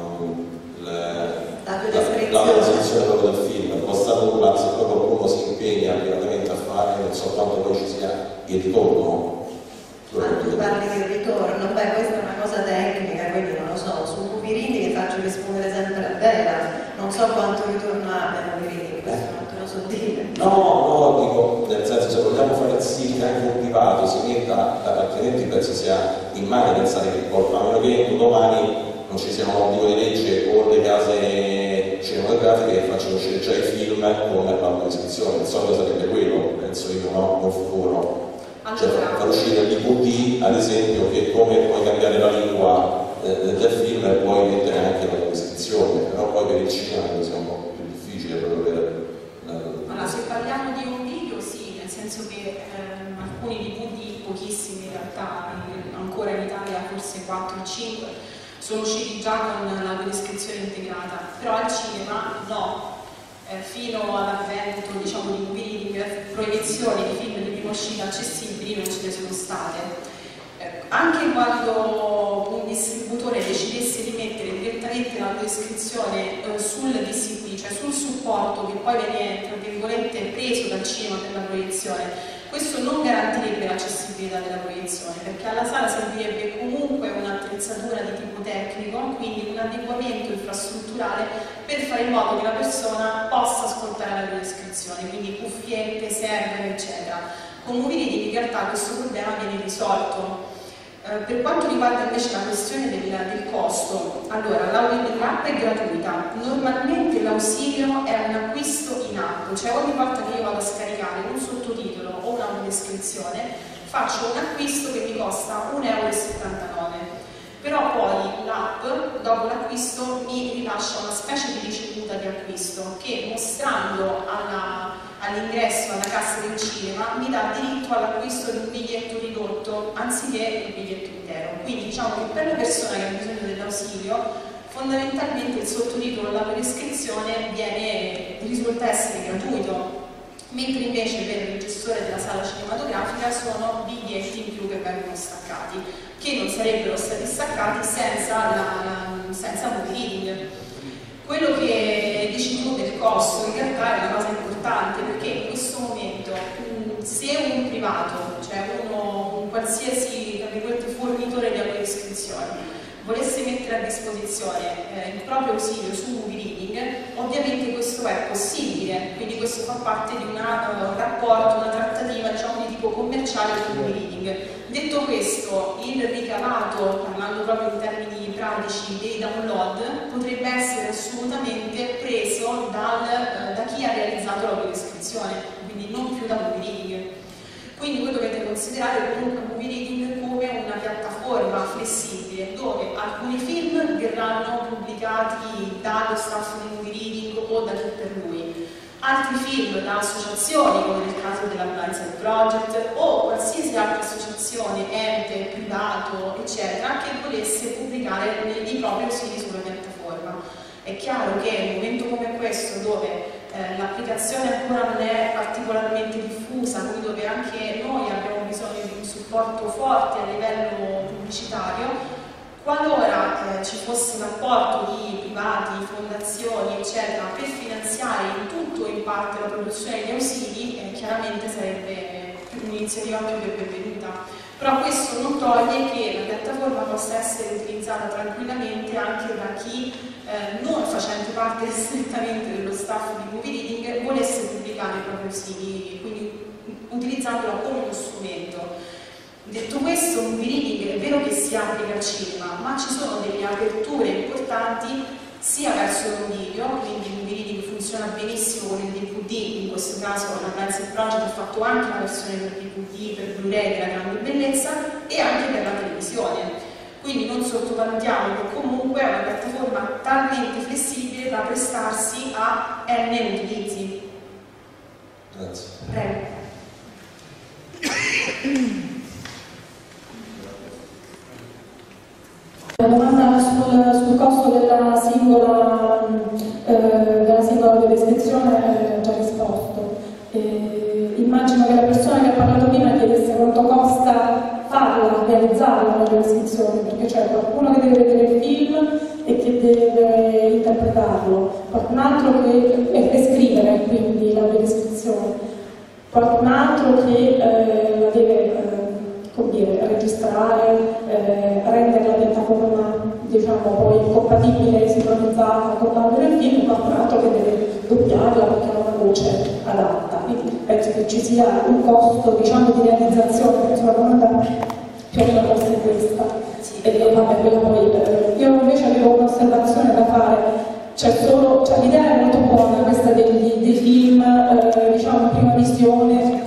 la descrizione proprio del film, costa nulla, se poi qualcuno si impegna privatamente a fare, non so quanto poi ci sia il ritorno. Tu parli del ritorno, beh questa è una cosa tecnica, quindi non lo so, su Movie Reading che faccio rispondere sempre a Bella, non so quanto ritorno abbiano in questo non te lo so dire. No, dico, nel senso, se vogliamo fare sì che anche un privato si metta, altrimenti penso sia immane pensare che a meno che domani non ci sia un obbligo di legge o le case cinematografiche che facciano uscire già i film con l'autoiscrizione, il solito sarebbe quello, penso io, no? Nel futuro. Cioè far uscire l'IPD, ad esempio, che come puoi cambiare la lingua del film e puoi mettere anche l'autoiscrizione, però poi per il cinema sia un po' più difficile proprio per... Allora, se parliamo di un video, sì, nel senso che alcuni DVD, pochissimi in realtà, ancora in Italia forse 4 o 5, sono usciti già con la descrizione integrata, però al cinema no. Fino all'avvento, diciamo, di proiezioni di film di prima uscita accessibili non ce ne sono state. Anche quando un distributore decidesse di mettere direttamente la descrizione sul DCP, cioè sul supporto che poi viene, tra virgolette, preso dal cinema per la proiezione, questo non garantirebbe l'accessibilità della proiezione, perché alla sala servirebbe comunque un'attrezzatura di tipo tecnico, quindi un adeguamento infrastrutturale per fare in modo che la persona possa ascoltare la descrizione, quindi cuffiette, server, eccetera. Con Movie Reading in realtà questo problema viene risolto. Per quanto riguarda invece la questione del costo, allora l'app è gratuita, normalmente l'ausilio è un acquisto in app, cioè ogni volta che io vado a scaricare un sottotitolo o un'audiodescrizione faccio un acquisto che mi costa 1,79 €, però poi l'app dopo l'acquisto mi rilascia una specie di ricevuta di acquisto che, mostrando all'ingresso alla cassa del cinema, mi dà diritto all'acquisto di un biglietto ridotto anziché il biglietto intero. Quindi diciamo che per la persona che ha bisogno dell'ausilio fondamentalmente il sottotitolo, la descrizione risulta essere gratuito, mentre invece per il gestore della sala cinematografica sono biglietti in più che vengono staccati, che non sarebbero stati staccati senza Movie Reading. Quello che dici tu del costo in realtà è una cosa importante, perché in questo momento se un privato, cioè un qualsiasi fornitore di audiodescrizioni, volesse mettere a disposizione il proprio ausilio su Movie Reading, ovviamente questo è possibile, quindi questo fa parte di un rapporto, una trattativa, diciamo, di tipo commerciale con Movie Reading. Detto questo, il ricavato, parlando proprio in termini pratici, dei download potrebbe essere assolutamente preso da chi ha realizzato l'audiodescrizione, quindi non più da Movie Reading. Quindi voi dovete considerare comunque Movie Reading come una piattaforma flessibile dove alcuni film verranno pubblicati dallo staff di Movie Reading o da chi per lui, altri film da associazioni, come nel caso della Blindside Project, o qualsiasi altra associazione, ente, privato, eccetera, che volesse pubblicare i propri ausili sulla piattaforma. È chiaro che in un momento come questo, dove l'applicazione ancora non è particolarmente diffusa, quindi dove anche noi abbiamo bisogno di un supporto forte a livello pubblicitario, qualora ci fosse un apporto di privati, fondazioni, eccetera, per finanziare in tutto o in parte la produzione di ausili, chiaramente sarebbe un'iniziativa più che benvenuta. Però questo non toglie che la piattaforma possa essere utilizzata tranquillamente anche da chi, non facendo parte strettamente dello staff di Movie Reading, volesse pubblicare i propri ausili, quindi utilizzandola come uno strumento. Detto questo, Movie Reading è vero che si applica al cinema, ma ci sono delle aperture importanti sia verso il video, quindi Movie Reading funziona benissimo con il DVD, in questo caso la Blindside Project ha fatto anche una versione per DVD, per Blu-ray della grande bellezza, e anche per la televisione. Quindi non sottovalutiamo che comunque è una piattaforma talmente flessibile da prestarsi a N utilizzi. Grazie. Prego. La domanda sul costo della singola audiodescrizione ho già risposto. Immagino che la persona che ha parlato prima chiedesse quanto costa farla, realizzarla l'audiodescrizione, perché c'è qualcuno che deve vedere il film e che deve interpretarlo, qualcun altro che scrivere quindi l'audiodescrizione, qualcun altro che la deve registrare, rendere la piattaforma diciamo poi compatibile, sincronizzata con l'audio del film, qualcun altro che deve doppiarla perché ha una voce adatta. Quindi penso che ci sia un costo, diciamo, di realizzazione, penso la domanda più o meno forse è questa. E vabbè, quella poi io invece avevo un'osservazione da fare, l'idea è molto buona questa dei film, diciamo in prima visione,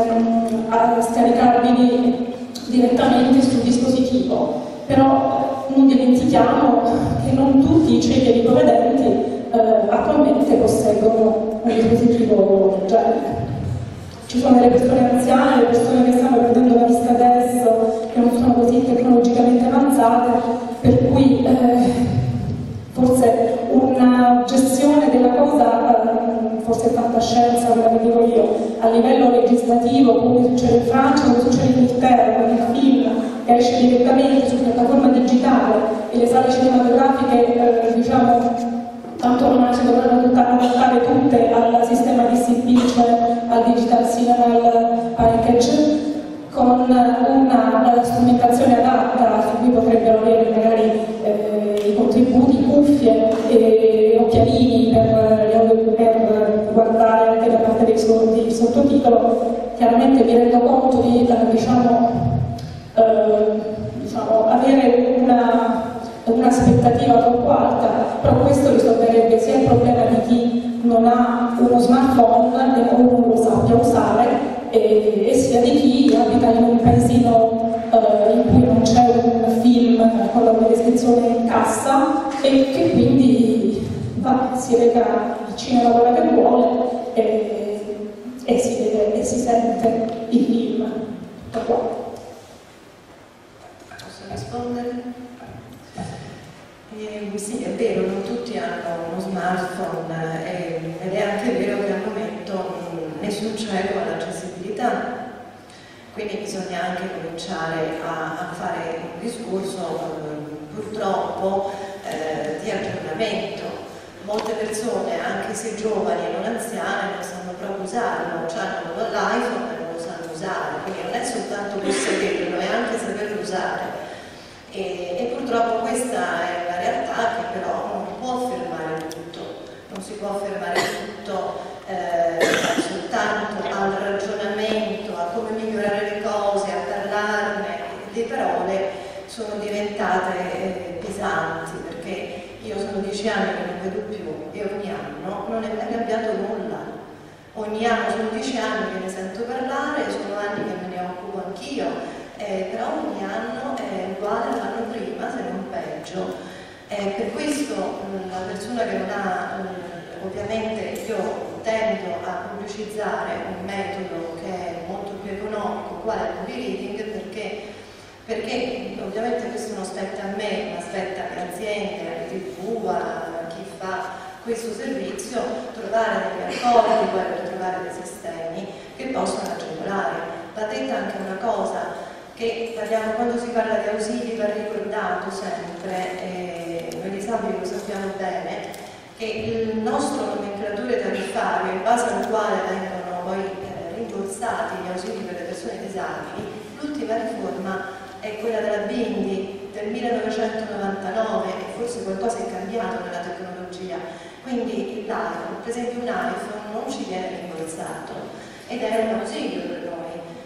scaricabili direttamente sul dispositivo, però non dimentichiamo che non tutti i ciechi e ipovedenti attualmente posseggono un dispositivo del genere. Ci sono delle persone anziane, le persone che stanno perdendo la vista adesso, che non sono così tecnologicamente avanzate, per cui forse una gestione della cosa, forse fantascienza, quella che dico io, a livello legislativo, come succede in Francia, come succede in Inghilterra, con il film che esce direttamente su piattaforma digitale e le sale cinematografiche, diciamo, tanto non si dovranno adattare tutte al sistema DCP, cioè al digital cinema package, con una strumentazione adatta su cui potrebbero avere magari i contributi, cuffie e occhialini per guardare anche da parte dei sottotitolo. Chiaramente mi rendo conto di avere un'aspettativa troppo alta, però questo risolverebbe sia il problema di chi non ha uno smartphone e non lo sappia usare, e sia di chi abita in un paesino in cui non c'è un film con la descrizione in cassa e che quindi si reca al cinema quella che vuole e si vede e si sente il film. Posso rispondere? Sì, è vero, non tutti hanno uno smartphone ed è anche vero che al momento nessun cieco ha l'accessibilità, quindi bisogna anche cominciare a fare un discorso purtroppo di aggiornamento. Molte persone, anche se giovani e non anziane, non sanno proprio usarlo, hanno l'iPhone e non lo sanno usare, quindi non è soltanto possederlo, è anche saperlo usare. E purtroppo questa è una realtà che però non può fermare tutto, non si può fermare tutto soltanto al ragionamento, a come migliorare le cose, a parlarne. Le parole sono diventate pesanti, perché io sono 10 anni che non vedo più e ogni anno non è mai cambiato nulla. Ogni anno sono 10 anni che ne sento parlare, sono anni che me ne occupo anch'io. Però ogni anno è uguale all'anno prima, se non peggio. Per questo la persona che non ha, ovviamente io tendo a pubblicizzare un metodo che è molto più economico, quale è il movie reading, perché ovviamente questo non spetta a me, ma spetta alle aziende, alle TV, a chi fa questo servizio, trovare degli accordi, poi trovare dei sistemi che possono agevolare. Va detta anche una cosa, che quando si parla di ausili va ricordato sempre, noi disabili lo sappiamo bene, che il nostro nomenclatore tariffario, in base al quale vengono poi rimborsati gli ausili per le persone disabili, l'ultima riforma è quella della Bindi del 1999 e forse qualcosa è cambiato nella tecnologia, quindi l'iPhone, per esempio un iPhone non ci viene rimborsato ed è un ausilio per noi.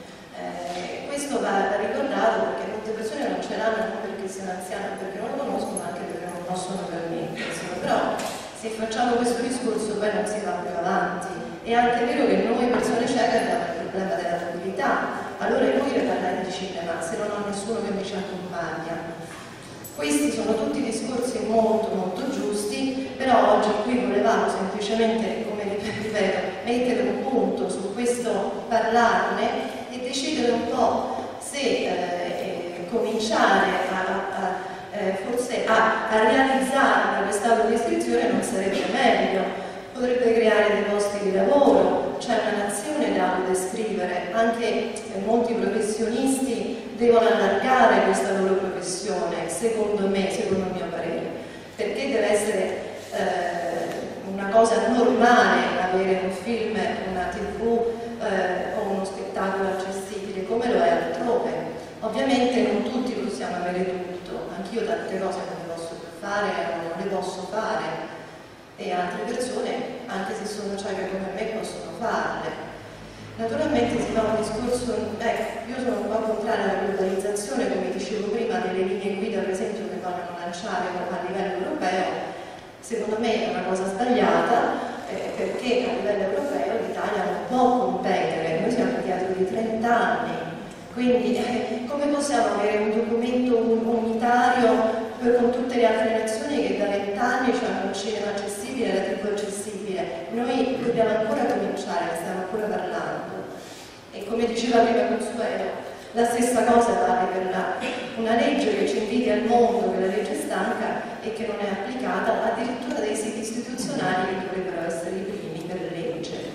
Questo va ricordato perché molte persone non ce l'hanno non perché siano anziane, perché non lo conoscono, ma anche perché non possono permetterselo. Però se facciamo questo discorso poi non si va più avanti. È anche vero che noi persone cieche abbiamo il problema della mobilità, allora è inutile parlare di cinema se non ho nessuno che mi ci accompagna. Questi sono tutti discorsi molto molto giusti, però oggi qui volevamo semplicemente, come ripeto, mettere un punto su questo, parlarne e decidere un po' se cominciare forse a realizzare questa audiodescrizione non sarebbe meglio. Potrebbe creare dei posti di lavoro, c'è una nazione da audiodescrivere, anche molti professionisti devono allargare questa loro professione, secondo me, secondo il mio parere, perché deve essere una cosa normale avere un film, una TV o uno spettacolo accessibile come lo è altrove. Ovviamente non tutti possiamo avere tutto, anch'io tante cose non le posso fare o non le posso fare, e altre persone, anche se sono cieche come me, possono farle. Naturalmente si fa un discorso, io sono un po' contraria alla globalizzazione, come dicevo prima, delle linee guida per esempio che vogliono lanciare a livello europeo. Secondo me è una cosa sbagliata, perché a livello europeo l'Italia non può competere, noi siamo indietro di 30 anni, quindi come possiamo avere un documento unitario con tutte le altre nazioni che da 20 anni hanno un cinema accessibile, la TV accessibile? Noi dobbiamo ancora cominciare, ne stiamo ancora parlando. E come diceva prima Consuelo, la stessa cosa vale per una legge che ci invita al mondo, che è la legge stanca e che non è applicata, addirittura dai siti istituzionali che dovrebbero essere i primi per legge.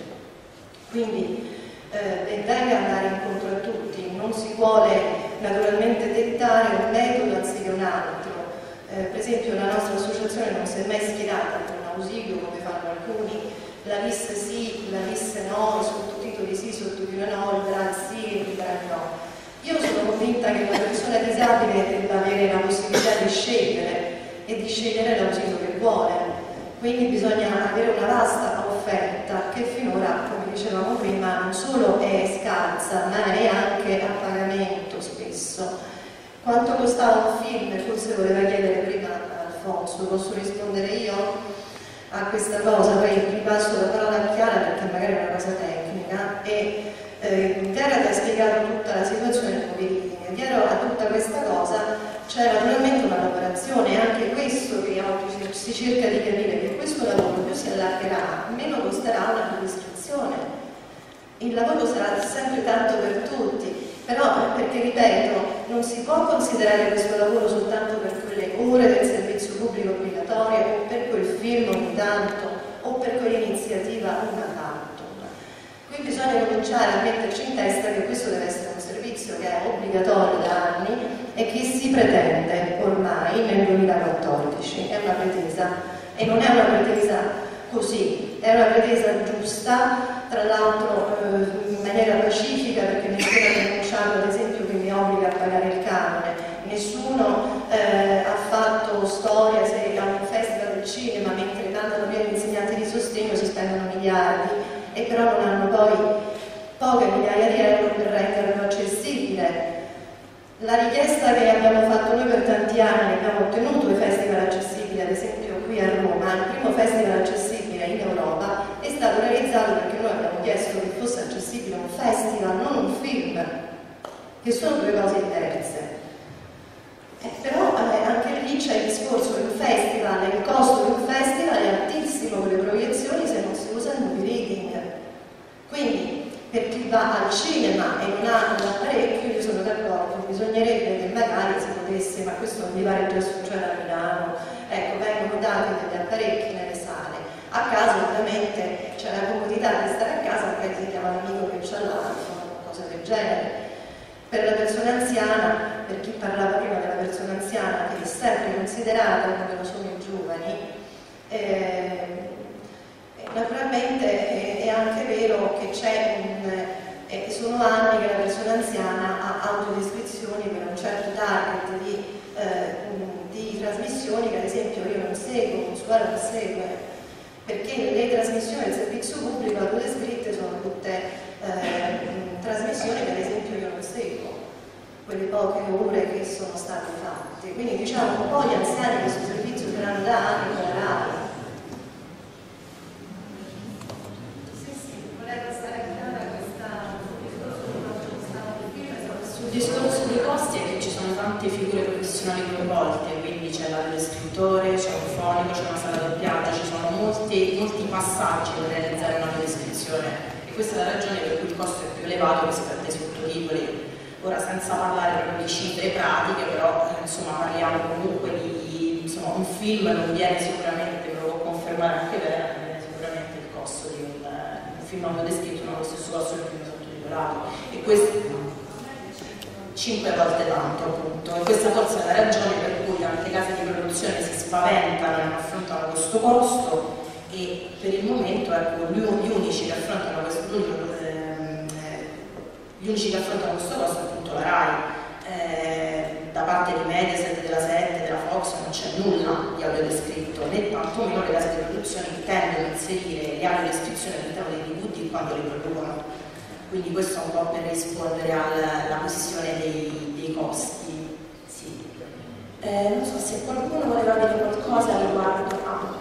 Quindi ben venga andare incontro a tutti, non si vuole naturalmente dettare un metodo anziché un altro. Per esempio la nostra associazione non si è mai schierata con un ausilio come fanno alcuni, la LIS sì, la LIS no, i sottotitoli sì, i sottotitoli no, il BRAL sì, il BRAL no. Io sono convinta che una persona disabile debba avere la possibilità di scegliere e di scegliere l'ausilio che vuole, quindi bisogna avere una vasta offerta che finora, come dicevamo prima, non solo è scarsa ma è anche a pagamento spesso. Quanto costava un film? Forse voleva chiedere prima Alfonso, posso rispondere io a questa cosa? Poi vi passo la parola a Chiara perché magari è una cosa tecnica. Chiara ti ha spiegato tutta la situazione del mobility. Dietro a tutta questa cosa c'è naturalmente una lavorazione, e anche questo che oggi si cerca di capire, che questo lavoro più si allargherà, meno costerà una iscrizione. Il lavoro sarà sempre tanto per tutti. Però, perché ripeto, non si può considerare questo lavoro soltanto per quelle ore del servizio pubblico obbligatorio o per quel film ogni tanto o per quell'iniziativa una tanto. Qui bisogna cominciare a metterci in testa che questo deve essere un servizio che è obbligatorio da anni e che si pretende ormai nel 2014. È una pretesa, e non è una pretesa così, è una pretesa giusta, tra l'altro in maniera pacifica, perché nessuno ha denunciato ad esempio che mi obbliga a pagare il canone, nessuno ha fatto storia se a un festival del cinema, mentre mandano via gli insegnanti di sostegno, si spendono miliardi e però non hanno poi poche migliaia di euro per renderlo accessibile. La richiesta che abbiamo fatto noi per tanti anni, abbiamo ottenuto i festival accessibili, ad esempio qui a Roma, il primo festival accessibile in Europa è stato realizzato perché noi abbiamo chiesto che fosse accessibile un festival, non un film, che sono due cose diverse. Però anche lì c'è il discorso di un festival, il costo di un festival è altissimo per le proiezioni se non si usa il movie reading. Quindi per chi va al cinema e non ha un apparecchio, io sono d'accordo, bisognerebbe che magari si potesse, ma questo mi pare già succede a Milano, ecco, vengono dati degli apparecchi nelle sale. A casa ovviamente c'è la comodità di stare a casa, magari si chiama l'amico che c'ha l'iPhone o cose del genere. Per la persona anziana, per chi parlava prima della persona anziana, che è sempre considerata come lo sono i giovani, naturalmente è anche vero che sono anni che la persona anziana ha autodescrizioni per un certo target di trasmissioni che ad esempio io non seguo, Consuelo non segue, perché le trasmissioni del servizio pubblico autodescritte sono tutte trasmissioni che ad esempio io non seguo, quelle poche ore che sono state fatte. Quindi diciamo un po' gli anziani questo servizio ce l'hanno da anni con la RAI. Il discorso dei costi è che ci sono tante figure professionali coinvolte, quindi c'è l'audioscrittore, c'è un fonico, c'è una sala doppiata, ci sono molti passaggi per realizzare una descrizione e questa è la ragione per cui il costo è più elevato rispetto ai sottotitoli. Ora, senza parlare proprio di cifre pratiche, però insomma parliamo comunque di un film non viene sicuramente, ve lo può confermare anche lei, non viene sicuramente il costo di un film autodescritto, non ha lo stesso costo del film sottotitolato. E questo 5 volte tanto appunto, e questa forse è la ragione per cui tante case di produzione si spaventano e non affrontano questo costo e per il momento ecco, gli unici che affrontano questo costo è appunto la RAI. da parte di Mediaset, della 7, della Fox non c'è nulla di audiodescritto, né tantomeno le case di produzione intendono inserire le audiodescrizioni all'interno dei DVD quando li producono. Quindi questo è un po' per rispondere alla questione dei costi. Sì. Non so se qualcuno voleva dire qualcosa al riguardo.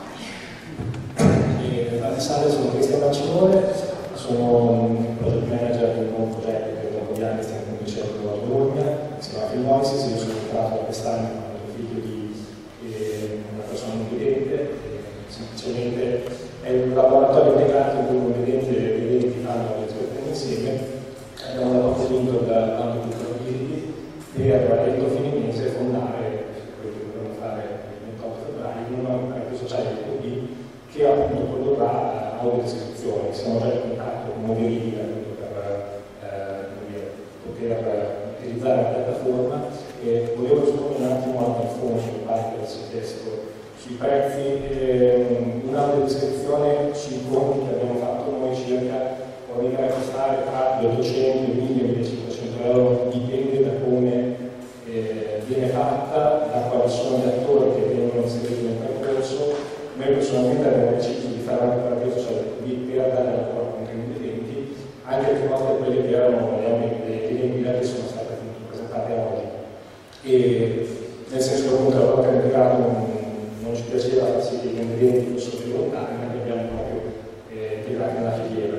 Salve, sono Cristian Marcinone, sono un project manager di un nuovo progetto che da un po' di anni stiamo conducendo a Bologna, si chiama Filmoisis. Io sono entrato da quest'anno come figlio di una persona non vedente, semplicemente è un laboratorio integrato in cui non vedenti e vedenti fanno le esperienze insieme. Abbiamo dato vinto dall'anno di Disability per entro fine mese fondare quello che dovremmo fare il 28 febbraio in una rete sociale di PD che appunto produrrà audiodescrizioni. Siamo già in contatto con Mobility per poter utilizzare la piattaforma, e volevo rispondere un attimo al Alfonso in parte del suo testo sui prezzi. Un'audiodescrizione sui conti che abbiamo fatto noi circa può arrivare a costare tra gli 800, 1000 e 1500 euro, dipende da come viene fatta, da quali sono gli attori che vengono inseriti nel percorso. Noi personalmente abbiamo deciso di fare anche una rete sociale per dare lavoro a contenuti utenti, anche perché molte quelle che erano le linee che sono state presentate oggi. E nel senso che appunto la propria mercato non ci piaceva far sì che gli ingredienti fossero più lontani, ma li abbiamo proprio integrati nella filiera.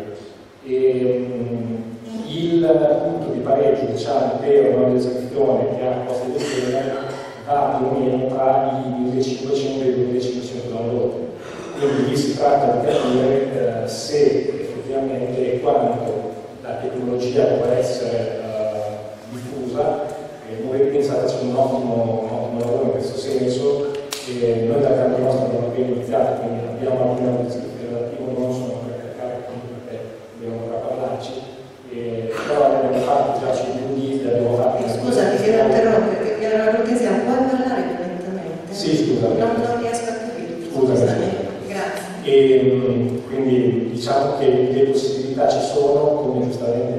Il punto di pareggio, diciamo, per una descrizione che ha costi di genere va più o meno tra i 1500 e i 2500 download. Quindi lì si tratta di capire se effettivamente e quanto la tecnologia può essere diffusa. Noi pensate c'è un ottimo lavoro in questo senso, e noi dal canto nostro abbiamo appena iniziato, quindi abbiamo appena un descrittivo relativo, non sono per caricare appunto perché dobbiamo ancora parlarci, però abbiamo fatto già sui DVD, abbiamo fatto. Scusa, ti devo interrompere perché era una cortesia, puoi parlare più lentamente? Sì, scusa. Non riesco a capire. Scusami. Grazie. E quindi diciamo che le possibilità ci sono, come giustamente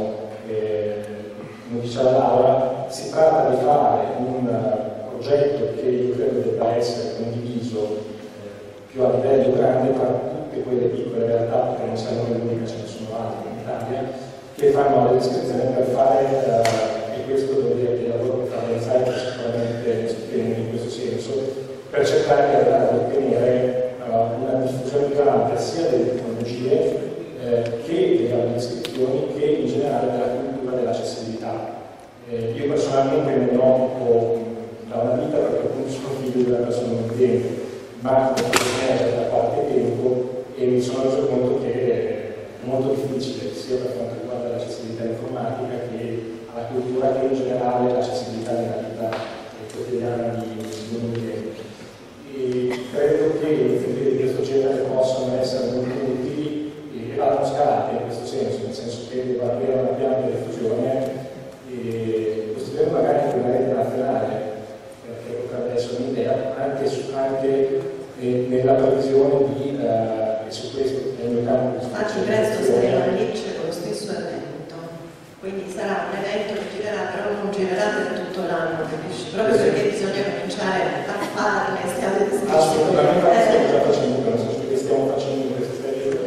come diceva Laura. Si tratta di fare un progetto che io credo debba essere condiviso più a livello grande tra tutte quelle piccole realtà, perché non siamo noi l'unica, ce ne sono altre in Italia, che fanno la descrizione per fare, e questo devo dire che il lavoro che fa l'Insight sicuramente sostiene in questo senso, per cercare di andare ad ottenere una diffusione più ampia sia delle tecnologie che delle descrizioni, che in generale della cultura dell'accessibilità. Io personalmente me ne occupo da una vita perché appunto sono figlio di una persona non vedente, ma come da qualche tempo, e mi sono reso conto che è molto difficile sia per quanto riguarda l'accessibilità informatica che alla cultura, che in generale l'accessibilità nella vita quotidiana di non vedenti. E credo che iniziative di questo genere possono essere molto utili e vanno scalate in questo senso, nel senso che deve avere una pianta di diffusione e costruire magari anche una rete nazionale, perché potrebbe essere un'idea anche nella previsione di, e su questo nel mio campo di Infatti presto saremo a Lecce con lo stesso evento, quindi sarà un evento che girerà, però non girerà per tutto l'anno, capisci? Proprio perché bisogna cominciare a farne, stiamo assolutamente, stiamo già facendo, nel senso che stiamo facendo in questo periodo.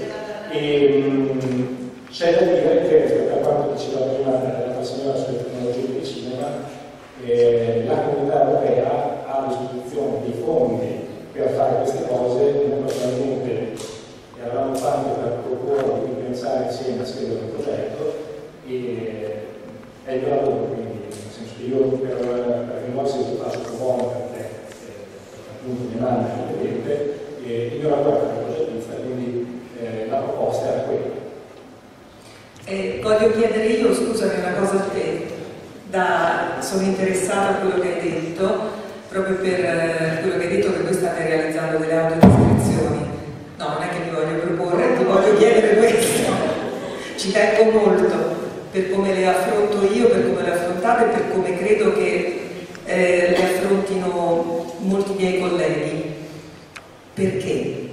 C'è da dire che rispetto a quanto diceva prima la signora sulle tecnologie del cinema, la comunità europea ha a disposizione dei fondi per fare queste cose. Noi personalmente eravamo tanti per proporre di pensare insieme a scrivere un progetto, e è il mio lavoro, quindi nel senso che io per il nostro lo faccio più buono perché appunto mi manda competente, e il mio lavoro è fare il progettista, quindi la proposta era quella. Voglio chiedere io, scusami, una cosa che sono interessata a quello che hai detto, proprio per quello che hai detto, che voi state realizzando delle autodescrizioni. No, non è che mi voglio proporre, ti voglio chiedere questo. Ci tengo molto per come le affronto io, per come le affrontate e per come credo che le affrontino molti miei colleghi. Perché?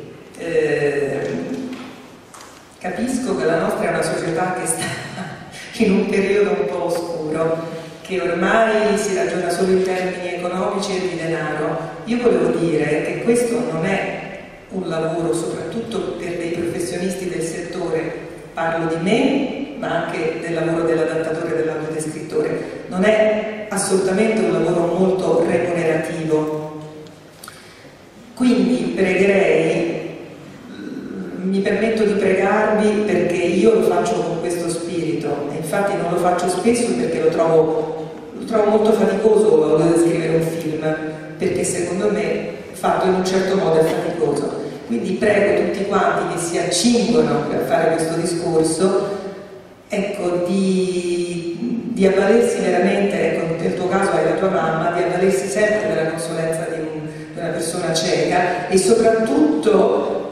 Capisco che la nostra è una società che sta in un periodo un po' oscuro, che ormai si ragiona solo in termini economici e di denaro. Io volevo dire che questo non è un lavoro, soprattutto per dei professionisti del settore, parlo di me, ma anche del lavoro dell'adattatore e dell'audiodescrittore, non è assolutamente un lavoro molto remunerativo. Quindi pregherei, mi permetto di pregarvi perché io lo faccio con questo spirito, e infatti non lo faccio spesso perché lo trovo molto faticoso descrivere un film, perché secondo me fatto in un certo modo è faticoso. Quindi prego tutti quanti che si accingono per fare questo discorso, ecco, di avvalersi veramente, ecco, nel tuo caso hai la tua mamma, di avvalersi sempre della consulenza di una persona cieca, e soprattutto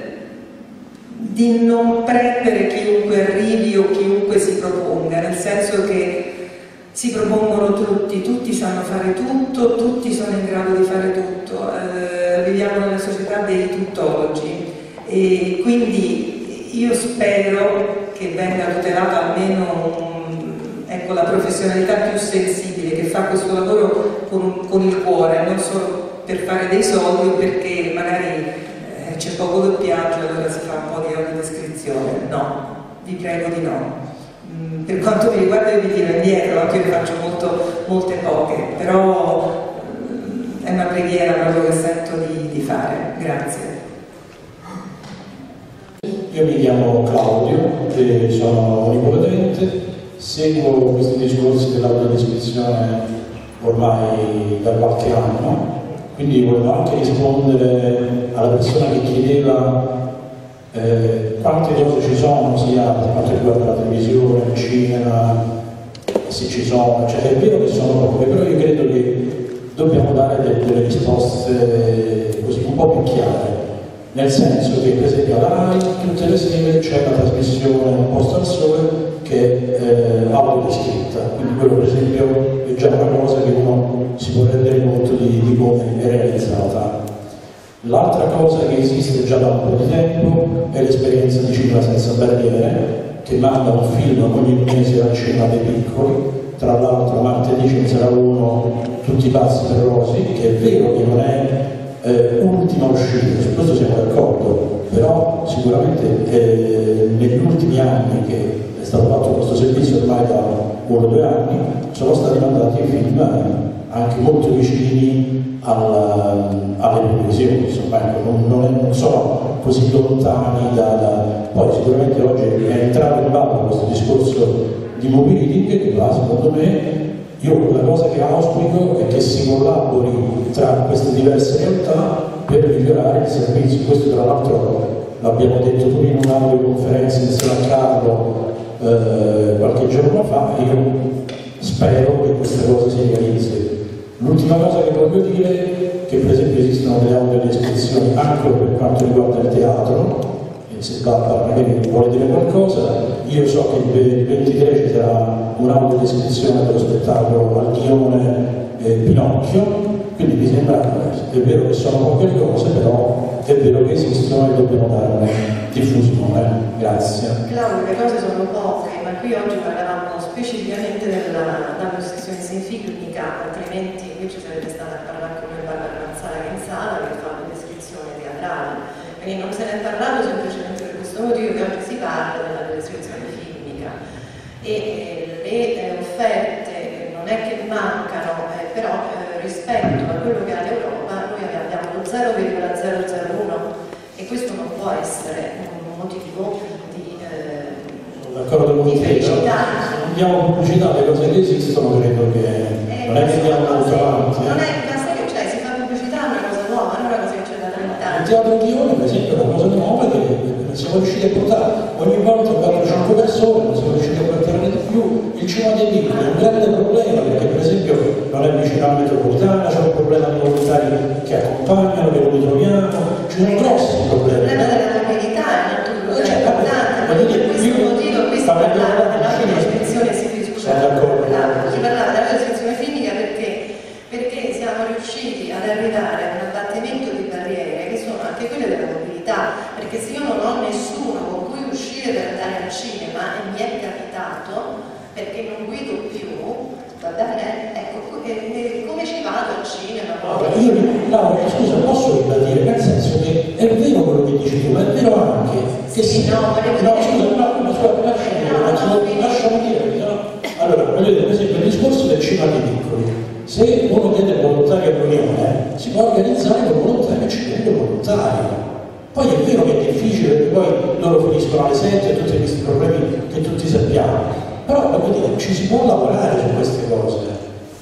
di non prendere chiunque arrivi o chiunque si proponga, nel senso che si propongono tutti sanno fare tutto, tutti sono in grado di fare tutto, viviamo nella società dei tuttologi, e quindi io spero che venga tutelata almeno ecco, la professionalità più sensibile, che fa questo lavoro con il cuore, non solo per fare dei soldi o perché magari c'è poco doppiaggio e allora si fa un po' di audiodescrizione. No, vi prego di no. Per quanto mi riguarda io vi tiro indietro, anche io ne faccio molte poche, però è una preghiera proprio che sento di fare. Grazie. Io mi chiamo Claudio, sono onipotente, seguo questi discorsi dell'audiodescrizione ormai da qualche anno, quindi volevo anche rispondere alla persona che chiedeva quante cose ci sono, sia per quanto riguarda la televisione, il cinema, se ci sono, cioè è vero che sono poche, però io credo che dobbiamo dare delle risposte così un po' più chiare, nel senso che per esempio alla RAI tutte le sere c'è una trasmissione Un posto al sole che è audiodescritta, quindi quello per esempio è già una cosa che uno si può rendere conto di come è realizzata. L'altra cosa che esiste già da un po' di tempo è l'esperienza di Cinema Senza Barriere, che manda un film ogni mese al cinema dei piccoli, tra l'altro martedì ce ne sarà uno, Tutti pazzi per Rosy, che è vero che non è ultima uscita, su questo siamo d'accordo, però sicuramente negli ultimi anni che è stato fatto questo servizio, ormai da 1 o 2 anni, sono stati mandati film anche molto vicini alle previsioni, insomma, ecco, non sono così lontani poi sicuramente oggi è entrato in ballo questo discorso di mobility che va, secondo me, io la cosa che auspico è che si collabori tra queste diverse realtà per migliorare il servizio. Questo tra l'altro l'abbiamo detto tu in un'audioconferenza insieme a Carlo qualche giorno fa, e io spero che questa cosa si realizzi. L'ultima cosa che voglio dire è che per esempio esistono delle audiodescrizioni anche per quanto riguarda il teatro, e se Barbara magari vuole dire qualcosa, io so che il 23 ci sarà un'audiodescrizione dello spettacolo Alchione Pinocchio, quindi mi sembra, è vero che sono poche cose, però è vero che esistono e dobbiamo darne diffusione. Grazie. Claudio, le cose sono poche, ma qui oggi parlavamo specificamente dall'ossessione filmica, altrimenti qui ci sarebbe stata a parlare come Barbara Manzara che in sala che fa una descrizione teatrale. Quindi non se ne è parlato semplicemente per questo motivo che oggi si parla della descrizione filmica. E le offerte non è che mancano, però rispetto a quello che ha l'Europa noi abbiamo lo 0,001 e questo non può essere un motivo di felicità. Non diamo pubblicità alle cose che esistono, credo che non è che andiamo molto avanti. Non è la serie, cioè si fa pubblicità a una cosa nuova, non è una cosa che c'è da 30 anni. Il teatro di Lione, per esempio, è una cosa nuova che siamo riusciti a portare ogni volta 4-5 persone, non siamo riusciti a portare di più. Il cinema dei piccoli è un grande problema perché per esempio non è vicino alla metropolitana, c'è un problema di volontari che accompagnano, che non li troviamo, ci sono grossi problemi. Il problema della mobilità è un altro problema importante, per questo motivo qui si parlava dell'audiodescrizione si parlava dell'audiodescrizione filmica perché siamo riusciti ad arrivare a un abbattimento di barriere che sono anche quelle della mobilità, perché se io non ho nessuno con cui uscire per andare al cinema e mi è capitato perché non guido più, Va bene? Ecco, come ci vado al cinema? Laura, scusa, posso ribadire, nel senso che è vero quello che dici tu, ma è vero anche che sì, lasciami dire, no? Allora, vedete, per esempio, il discorso del cinema dei piccoli, se uno chiede volontario all'Unione, si può organizzare con volontario e ci viene volontario. Poi è vero che è difficile perché poi loro finiscono alle 7 e tutti questi problemi che tutti sappiamo, però voglio dire, ci si può lavorare su queste cose.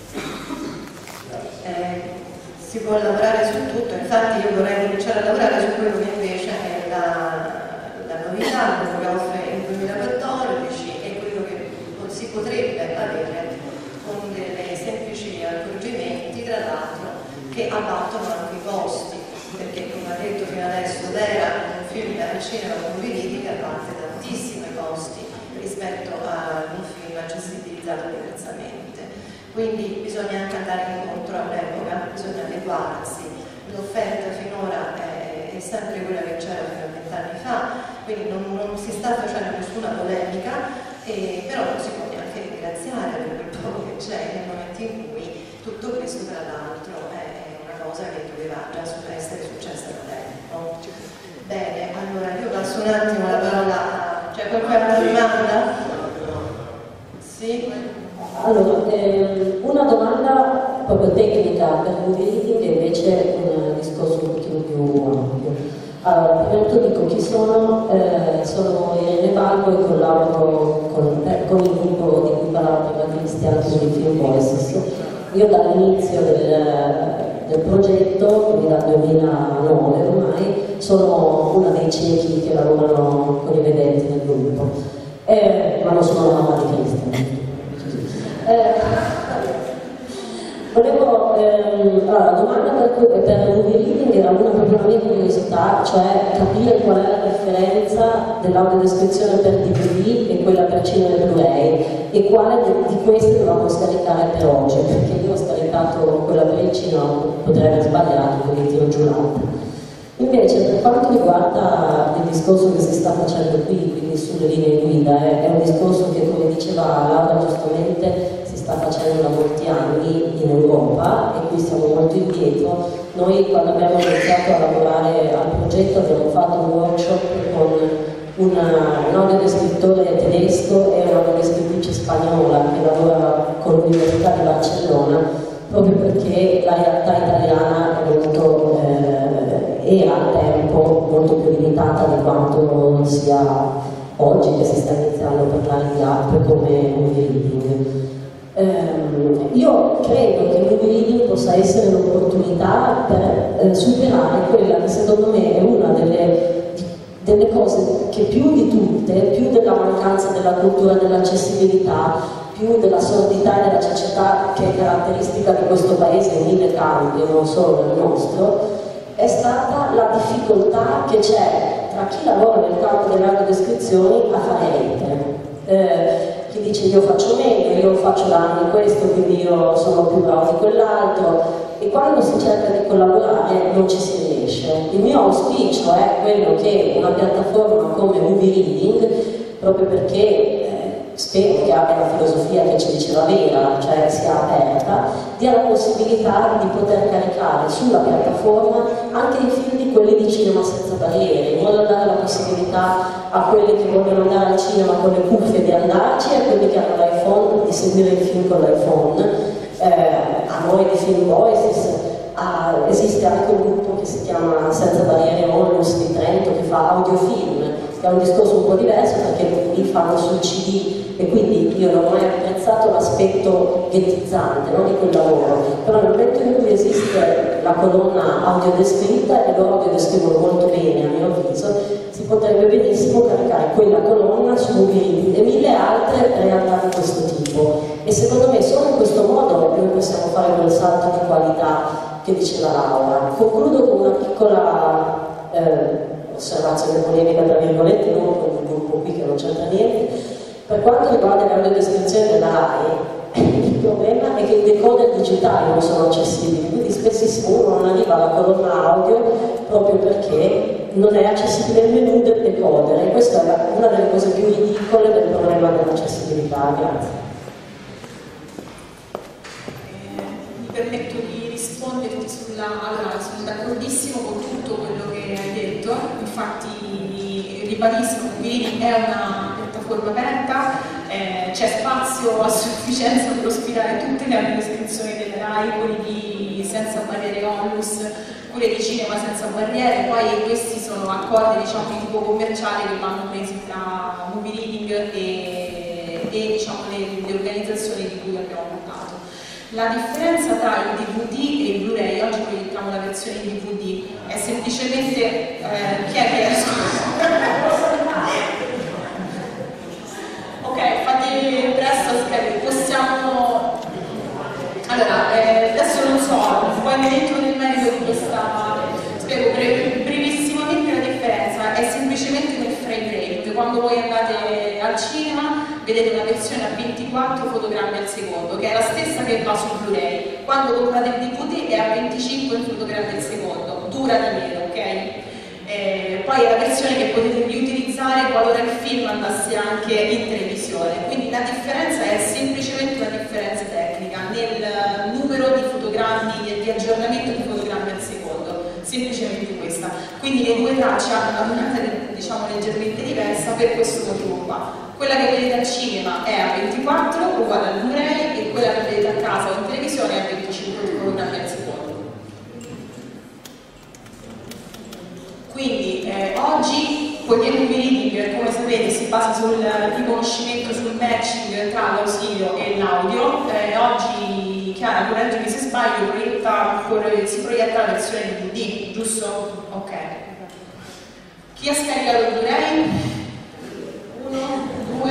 Si può lavorare su tutto, infatti io vorrei cominciare a lavorare su quello che invece è la novità, quello che offre il 2014 e quello che si potrebbe avere con dei semplici accorgimenti, tra l'altro, che abbattono anche i costi, perché come ha detto fino adesso Vera, un film al cinema con Viriding abbatte tantissimi costi rispetto a un film accessibilizzato diversamente. Quindi bisogna anche andare incontro all'epoca, bisogna adeguarsi. L'offerta finora è sempre quella che c'era fino a 20 anni fa, quindi non si sta facendo nessuna polemica, però non si può neanche ringraziare per quel poco che c'è nel momento in cui tutto questo tra l'altro è una cosa che doveva già essere successa da tempo. Bene, allora io passo un attimo la parola a... c'è qualche domanda? Sì? Allora, una domanda proprio tecnica per movie reading e invece un discorso un pochino più ampio. Allora, prima di tutto dico chi sono, sono Irene Balbo e collaboro con il gruppo di cui parlava prima Cristian sui Film Voices. Io dall'inizio del progetto, quindi dal 2009 ormai, sono una dei ciechi che lavorano con i vedenti del gruppo, ma non sono la mamma di Cristian. Volevo, allora, la domanda per movie reading era proprio una mia curiosità, cioè capire qual è la differenza dell'audiodescrizione per DVD e quella per cinema e Blu-ray e quale di queste dovevamo scaricare per oggi, perché io ho scaricato quella per il cinema, potrei aver sbagliato, quindi tiro giù l'altra. Invece, per quanto riguarda il discorso che si sta facendo qui, quindi sulle linee guida, è un discorso che, come diceva Laura giustamente, si sta facendo da molti anni in Europa e qui siamo molto indietro. Noi, quando abbiamo iniziato a lavorare al progetto, abbiamo fatto un workshop con un audiodescrittore tedesco e un'audiodescrittrice spagnola che lavora con l'Università di Barcellona, proprio perché la realtà italiana è molto e al tempo molto più limitata di quanto sia oggi, che si sta iniziando a parlare di app come movie reading. Io credo che il movie reading possa essere l'opportunità per superare quella che secondo me è una delle cose che più di tutte, più della mancanza della cultura dell'accessibilità, più della sordità e della cecità che è caratteristica di questo paese in mille campi, non solo nel nostro, è stata la difficoltà che c'è tra chi lavora nel campo delle audiodescrizioni a fare rete. Chi dice io faccio meglio, io faccio da anni questo, quindi io sono più bravo di quell'altro, e quando si cerca di collaborare non ci si riesce. Il mio auspicio è quello che una piattaforma come Movie Reading, proprio perché spero che abbia la filosofia che ci diceva Vera, cioè sia aperta, dia la possibilità di poter caricare sulla piattaforma anche i film di quelli di Cinema Senza Barriere, in modo da dare la possibilità a quelli che vogliono andare al cinema con le cuffie di andarci e a quelli che hanno l'iPhone di seguire il film con l'iPhone. A noi di Film Voices esiste anche un gruppo che si chiama Senza Barriere Onlus di Trento che fa audiofilm, che è un discorso un po' diverso perché li fanno sul CD e quindi io non ho mai apprezzato l'aspetto ghettizzante, no, di quel lavoro, però nel momento in cui esiste la colonna audiodescritta e loro audiodescrivono molto bene a mio avviso, si potrebbe benissimo caricare quella colonna su Movie Reading e mille altre realtà di questo tipo, e secondo me solo in questo modo noi possiamo fare quel salto di qualità che diceva Laura. Concludo con una piccola osservazione polemica tra virgolette, non con il gruppo qui che non c'entra niente. Per quanto riguarda le audiodescrizioni della RAI, il problema è che i decoder digitali non sono accessibili, quindi spessissimo uno non arriva alla colonna audio proprio perché non è accessibile il menu del decoder, e questa è una delle cose più ridicole del problema dell'accessibilità. Grazie. Allora, sono d'accordissimo con tutto quello che hai detto, infatti ribadisco che è una piattaforma aperta, c'è spazio a sufficienza per ospitare tutte le altre iscrizioni delle RAI, quelle di Senza Barriere Onlus, quelle di Cinema Senza Barriere, poi questi sono accordi diciamo di tipo commerciale che vanno presi tra Movie Reading e diciamo, le organizzazioni di cui abbiamo parlato. La differenza tra il DVD e il Blu-ray, oggi proiettiamo la versione DVD, è semplicemente chi è che ok, fate presto a scrivere, possiamo... Allora, adesso non so, poi mi entro nel merito di questa... Spiego brevissimamente la differenza, è semplicemente nel frame rate. Quando voi andate al cinema vedete una versione a 24 fotogrammi al secondo, che è la stessa che va sul Blu-ray. Quando comprate il DVD è a 25 fotogrammi al secondo, dura di meno, ok? Poi è la versione che potete riutilizzare qualora il film andasse anche in televisione, quindi la differenza è semplicemente una differenza tecnica nel numero di fotogrammi e di aggiornamento di fotogrammi al secondo, semplicemente questa. Quindi le due tracce hanno una durata diciamo leggermente diversa per questo motivo qua. Quella che vedete al cinema è a 24 uguale al Blu-ray e quella che vedete a casa o in televisione è a 25 fotogrammi al secondo. Quindi oggi con gli Movie Reading, come sapete, si basa sul riconoscimento, sul matching tra l'ausilio e l'audio. Oggi Chiara, correggimi se sbaglio, si proietta la versione DVD, giusto? Ok. Chi ha scaricato il Blu-ray? 1, 2,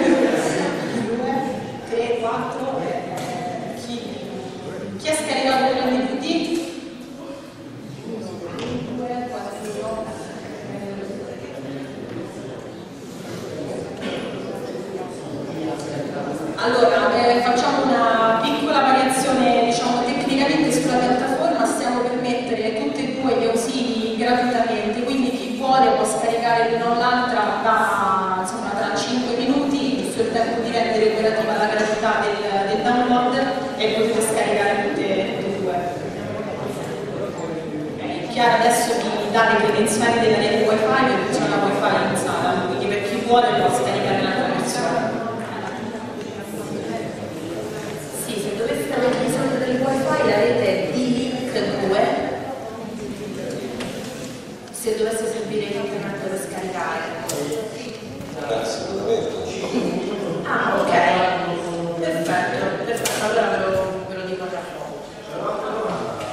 3, 4. Chi ha scaricato il DVD? Allora, facciamo una piccola variazione, diciamo, tecnicamente sulla piattaforma, stiamo per mettere tutti e due gli ausili gratuitamente, quindi chi vuole può scaricare l'una o l'altra tra 5 minuti, giusto il tempo di rendere operativa la gratuità del download e potete scaricare tutte e due. Chiara adesso vi dà le credenziali della rete wifi perché c'è una wifi in sala, quindi per chi vuole può scaricare l'altra versione. Se doveste avere bisogno del wifi la rete è D-Link 2, se dovesse servire internet per scaricare. Assolutamente. Ah, ok, perfetto, allora ve lo dico tra poco.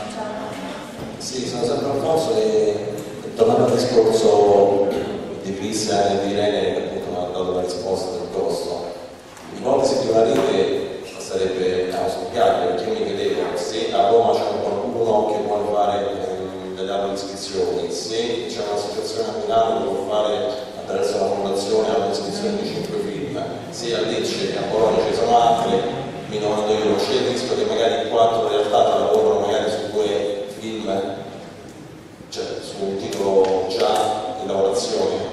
Sì, sono sempre Alfonso e tornando al discorso di Cristian e di Irene che appunto mi hanno dato la risposta del costo. L'ipotesi di una rete sarebbe auspicabile, perché io mi chiedevo se a Roma c'è qualcuno che vuole fare delle altre iscrizioni, se c'è un'associazione a Milano che vuole fare attraverso la fondazione un'iscrizione di 5 film, se a Lecce e a Bologna ci sono altre, mi domando io, c'è il rischio che magari in 4 realtà lavorano magari su 2 film, cioè su un titolo già in lavorazione,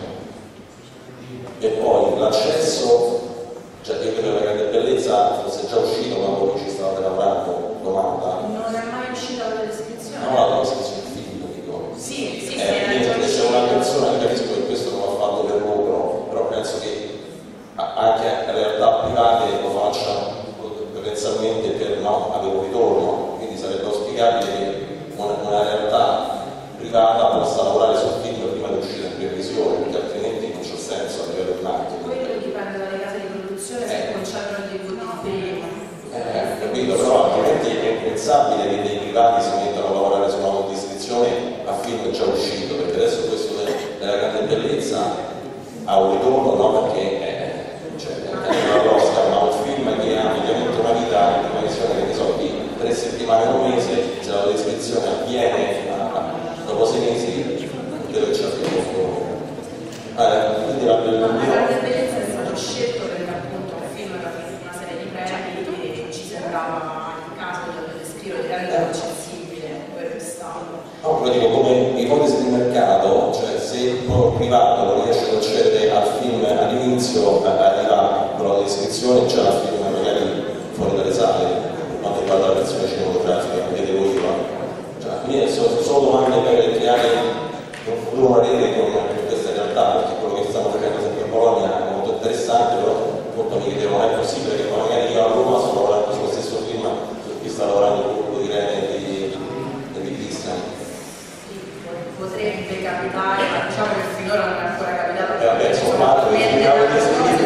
e poi l'accesso. Cioè, io credo che La Grande Bellezza fosse già uscito quando voi ci stavate lavorando, domanda. Non è mai uscita la descrizione? No, la descrizione del film, dico. Sì, niente, c'è una persona che capisco che questo non va fatto per loro, però penso che anche realtà private lo facciano potenzialmente per avere un ritorno, quindi sarebbe auspicabile che una realtà privata possa lavorare sul film prima di uscire in previsione, perché altrimenti non c'è senso a livello di marketing. Quello dipende dalle case di produzione se concedono dei DVD. Capito, però altrimenti è impensabile che dei privati si mettano a lavorare su una multidiscrizione a film già uscito, perché adesso questo della Grande Bellezza ha un ritorno, no? Perché è una prossima, ma un film che ha mediamente una vita in previsione, che ne so, di 3 settimane o un mese, se la descrizione avviene dopo 6 mesi, credo che ci abbia posto. Quindi La Grande Bellezza è stato scelto perché appunto il film era una serie di premi e ci sembrava il caso di descrivere, di rendere accessibile per quest'anno. No, però dico, come ipotesi di mercato, cioè se uno privato non riesce ad accedere al film all'inizio, arriva con la descrizione, c'è la film magari fuori dalle sale, per quanto riguarda la versione cinematografica, vedevo io. Cioè, quindi sono domande per creare un futuro una rete con queste realtà, perché quello che stiamo facendo sempre a Bologna è molto interessante, però appunto mi chiedevo, non è possibile che poi magari io a Roma sto lavorando sullo stesso film su cui sta lavorando il gruppo di Rene e di Cristian. Potrebbe capitare, ma diciamo che finora non è ancora capitato. Vabbè, sono fatto, mi spiegavo di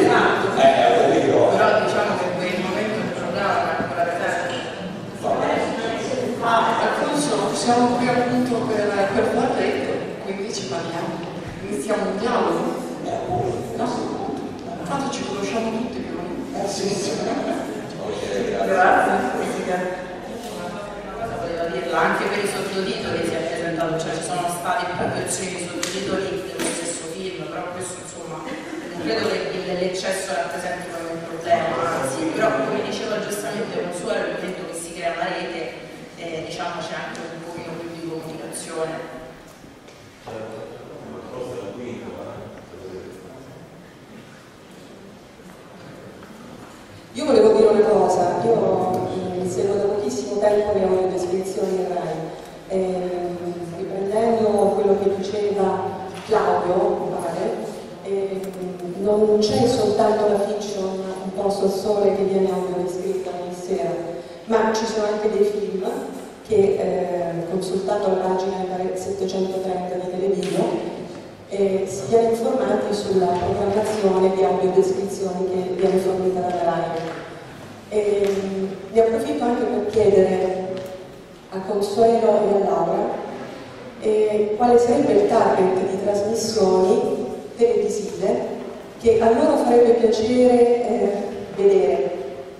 però diciamo che per il momento il problema non è ancora presente. Alfonso, siamo qui appunto per far rete, quindi ci parliamo, iniziamo un dialogo. No? Tanto ci conosciamo tutti più o meno. Grazie. Una cosa volevo dirla, anche per i sottotitoli si è presentato, cioè ci sono stati più versioni di sottotitoli dello stesso film, però questo insomma non credo che l'eccesso rappresenti proprio un problema, anzi, però come diceva giustamente Consuelo, nel momento che si crea una rete, diciamo c'è anche un pochino più di comunicazione. Io volevo dire una cosa, io seguo da pochissimo tempo le audiodescrizioni in Rai, riprendendo quello che diceva Claudio, mi pare, non c'è soltanto la fiction Un posto al sole che viene audiodescritta ogni sera, ma ci sono anche dei film che, consultando la pagina 730 di Televideo, si viene informati sulla programmazione di audiodescrizioni che viene fornita dalla RAI. Ne approfitto anche per chiedere a Consuelo e a Laura quale sarebbe il target di trasmissioni televisive che a loro farebbe piacere vedere.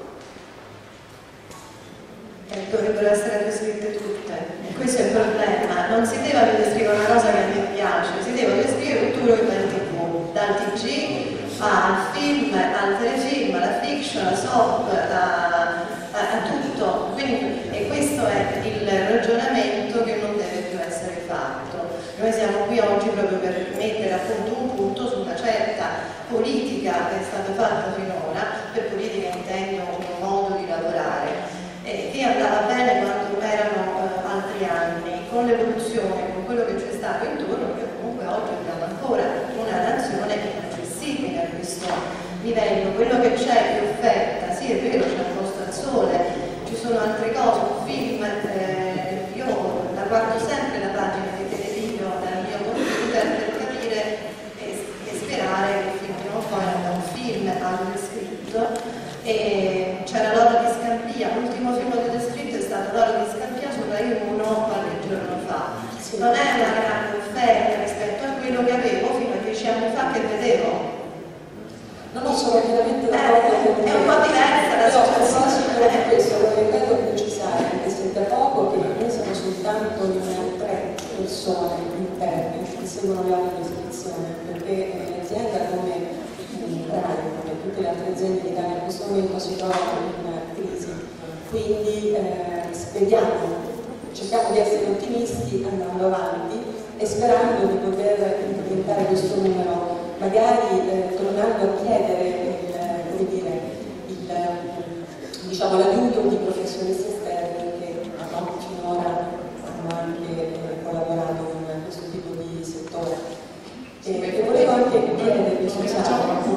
Dovrebbero essere descritte tutte, e questo è il problema. Non si deve descrivere una cosa che a me piace, si deve descrivere tutto quello che va in TV, dal TG al film, al telefilm, alla fiction, alla soap, a tutto. Quindi, e questo è il ragionamento che non deve più essere fatto. Noi siamo qui oggi proprio per mettere appunto un punto su una certa politica che è stata fatta finora. Per politica intendo un modo di lavorare che andava bene quando erano altri anni, con l'evoluzione, con quello che c'è stato intorno, che comunque oggi abbiamo ancora una nazione inaccessibile a questo livello. Quello che c'è di offerta, sì è vero, c'è Un posto al sole, ci sono altre cose, un film, io la guardo sempre la pagina di Televideo dal mio computer per capire e sperare che finirò poi da un film audiodescritto. E c'era L'ora di Scampia, l'ultimo film audiodescritto è stato L'ora di Scampia su Rai 1 qualche giorno fa. Non è una grande offerta rispetto a quello che avevo fino a 10 anni fa che vedevo. Non sono chiaramente d'accordo con te. È un po' diversa la situazione. Per questo vorrei precisare che se da poco che noi siamo soltanto in 3 persone interne che seguono le audiodescrizioni, perché l'azienda come Rai, come tutte le altre aziende in Italia in questo momento si trovano in crisi, quindi speriamo, cerchiamo di essere ottimisti andando avanti e sperando di poter incrementare questo numero, magari tornando a chiedere diciamo, l'aiuto di professionisti esterni che finora hanno anche collaborato in questo tipo di settore. E volevo anche chiedervi, scusate,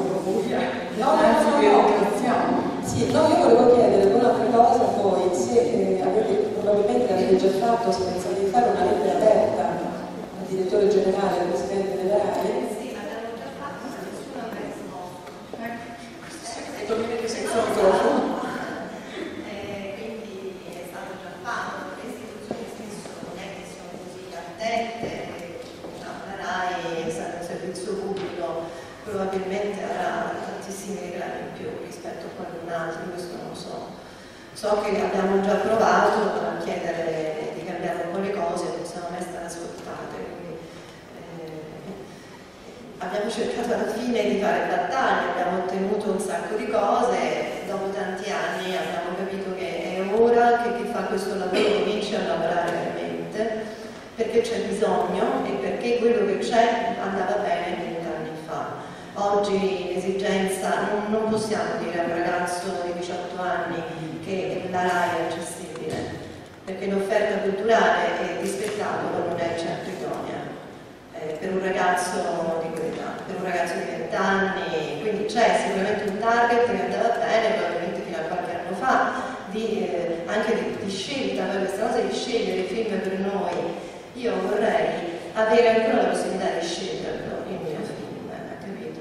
sì, no, io volevo chiedere un'altra cosa poi, se probabilmente l'avete già fatto, se pensate di fare una lettera aperta al direttore generale, al presidente della RAI. Sì, l'abbiamo già fatto, ma nessuno ha risposto. Quindi è stato già fatto, le istituzioni stesse non è che sono così attente, la RAI è stato un servizio pubblico, probabilmente avrà tantissimi reclami in più rispetto a qualcun altro, questo non lo so. So che abbiamo già provato a chiedere di cambiare un po' le cose, non siamo mai state ascoltate, quindi abbiamo cercato alla fine di fare battaglie, abbiamo ottenuto un sacco di cose, dopo tanti anni abbiamo capito che è ora che chi fa questo lavoro cominci a lavorare veramente, perché c'è bisogno e perché quello che c'è andava bene 20 anni fa. Oggi l'esigenza, non possiamo dire a un ragazzo di 18 anni che la RAI è accessibile. perché l'offerta culturale di spettacolo non è certo idonea per un ragazzo di quell'età, per un ragazzo di 20 anni, quindi c'è sicuramente un target che andava bene, probabilmente fino a qualche anno fa, anche di scelta, questa cosa di scegliere i film per noi. Io vorrei avere ancora la possibilità di sceglierlo il mio film, capito?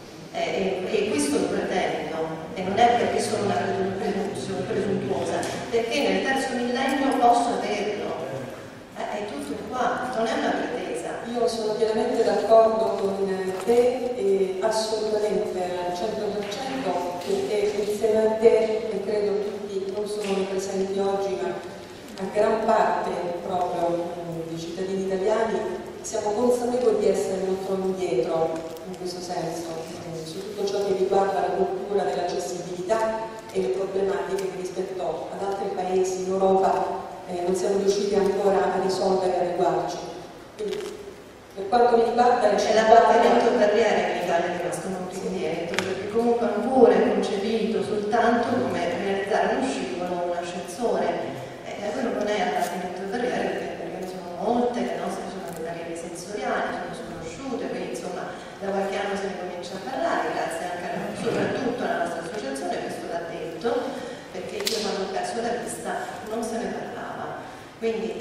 E questo lo pretendo, e non è perché sono una presuntuosa, perché nel terzo millennio posso averlo, è tutto qua, non è una pretesa. Io sono pienamente d'accordo con te e assolutamente al 100%, perché insieme a te, e credo tutti, non solo i presenti oggi, ma a gran parte proprio dei cittadini italiani, siamo consapevoli di essere molto indietro in questo senso, su tutto ciò che riguarda la cultura dell'accessibilità e le problematiche che rispetto ad altri paesi in Europa non siamo riusciti ancora a risolvere e adeguarci. Quindi, per quanto mi riguarda, c'è l'abbattimento carriera che in Italia è rimasto molto indietro, perché comunque ancora è concepito soltanto come realizzare uno scivolo o un ascensore. Quello non è abbattimento barriere, perché sono molte, le nostre sono le barriere sensoriali, sono sconosciute, quindi insomma da qualche anno se ne comincia a parlare, grazie anche soprattutto alla nostra associazione, questo l'ha detto, perché io quando ho perso la vista non se ne parlava. Quindi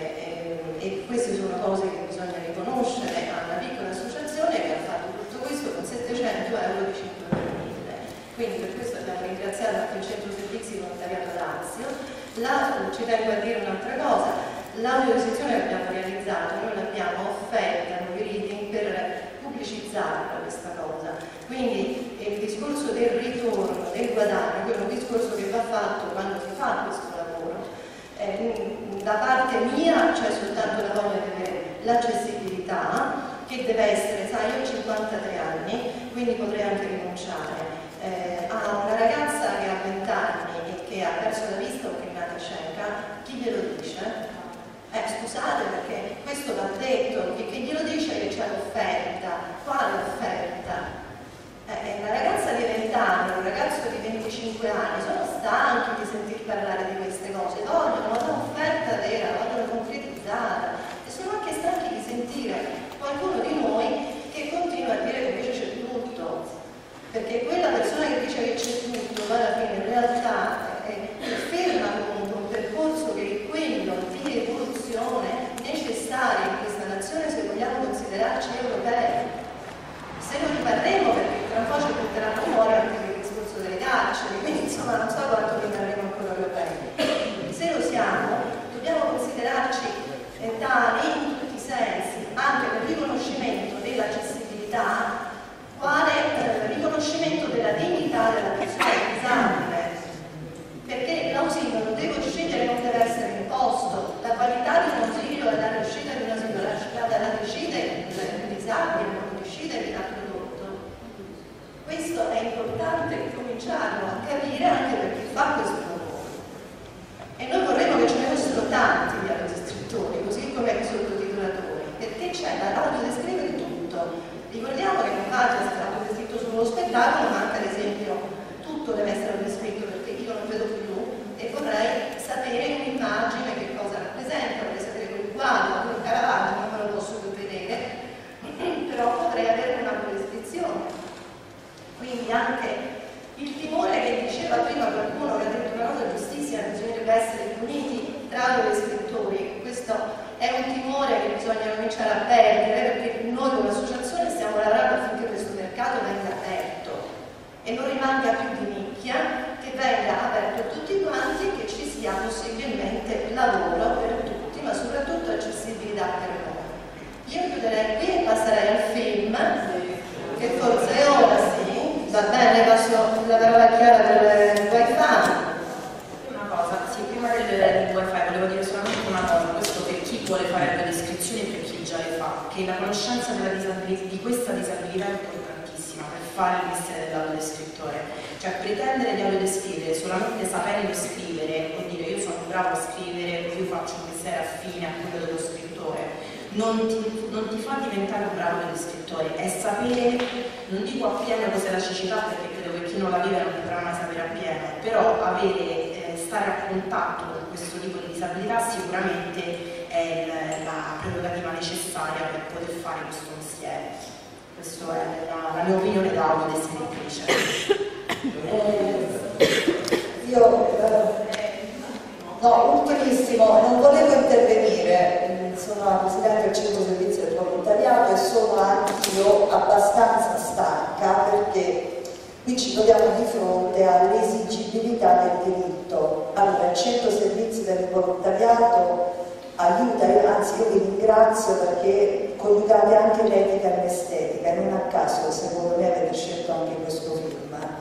e queste sono cose che bisogna riconoscere a una piccola associazione che ha fatto tutto questo con 700 euro di 5 per 1000. Quindi per questo abbiamo ringraziato anche il Centro Servizi Volontariato Lazio. Ci tengo a dire un'altra cosa, l'audiodescrizione che abbiamo realizzato noi l'abbiamo offerta a Nuovi Reading per pubblicizzarla questa cosa, quindi il discorso del ritorno, del guadagno, quello è un discorso che va fatto quando si fa questo lavoro. Da parte mia c'è soltanto la voglia di avere l'accessibilità, che deve essere, sai, io ho 53 anni, quindi potrei anche rinunciare. A una ragazza che ha 20 anni e che ha perso la vista o che è nata cieca, chi glielo dice? Scusate, perché questo va detto, che glielo dice che c'è l'offerta? Quale offerta? Una ragazza di 20 anni, un ragazzo di 25 anni sono stanchi di sentir parlare di queste cose, vogliono un'offerta vera, vogliono concretizzata, e sono anche stanchi di sentire qualcuno di noi che continua a dire che invece c'è tutto, perché quella persona che dice che c'è tutto, ma alla fine in realtà ferma comunque un percorso che è quello di evoluzione necessario in questa nazione se vogliamo considerarci europei. Se non rimarremo, perché tra un po' ci porteranno fuori anche per il discorso delle carceri, quindi insomma non so quanto rimarremo ancora europei. Se lo siamo, dobbiamo considerarci tali in tutti i sensi, anche per il riconoscimento dell'accessibilità, quale riconoscimento della dignità della persona disabile, perché l'ausilio lo devo scegliere, non deve essere imposto, la qualità di un ausilio e la riuscita di un ausilio, la riuscita del disabile non decide di prodotto. Questo è importante cominciarlo a capire anche per chi fa questo lavoro. E noi vorremmo che ce ne fossero tanti di audiodescrittori, così come i sottotitolatori, perché c'è da audiodescrivere tutto. Ricordiamo che non basta essere audiodescritto sullo spettacolo, ma anche ad esempio tutto deve essere audiodescritto, perché io non vedo più e vorrei sapere un'immagine che cosa rappresenta, vorrei sapere quel quadro, quel Caravaggio, non me lo posso più vedere, però potrei avere una descrizione. Quindi anche il timore che diceva prima qualcuno che ha detto una cosa giustissima, che bisognerebbe essere uniti tra gli scrittori, questo è un timore che bisogna cominciare a perdere, perché noi come associazione stiamo lavorando affinché questo mercato venga aperto e non rimanga più di nicchia, che venga aperto a tutti quanti e che ci sia possibilmente lavoro per tutti, ma soprattutto accessibilità per noi. Io chiuderei qui e passerei al film, che forse è ora, sì, va bene, passo la parola a Chiara per il wifi. Una cosa, sì, prima del wifi volevo dire solamente una cosa, questo per chi vuole fare le descrizioni e per chi già le fa, che la conoscenza di questa disabilità è importantissima per fare il mestiere dell'audiodescrittore. Cioè pretendere di audiodescrivere solamente sapendo scrivere, vuol dire io sono bravo a scrivere, così faccio un mestiere affine a quello dello scrittore. Non ti fa diventare un bravo descrittore, è sapere, non dico appieno cos'è la cecità, perché credo che chi non la vive non potrà mai sapere appieno, però avere stare a contatto con questo tipo di disabilità sicuramente è la prerogativa necessaria per poter fare questo mestiere. Questa è la mia opinione da audiodescrittrice. No, ultimissimo, non volevo intervenire, sono la Presidente del Centro Servizio del Volontariato e sono anch'io abbastanza stanca perché qui ci troviamo di fronte all'esigibilità del diritto. Allora, il Centro Servizi del Volontariato aiuta, anzi io vi ringrazio perché coniugate anche l'etica e l'estetica, e non a caso secondo me avete scelto anche questo film.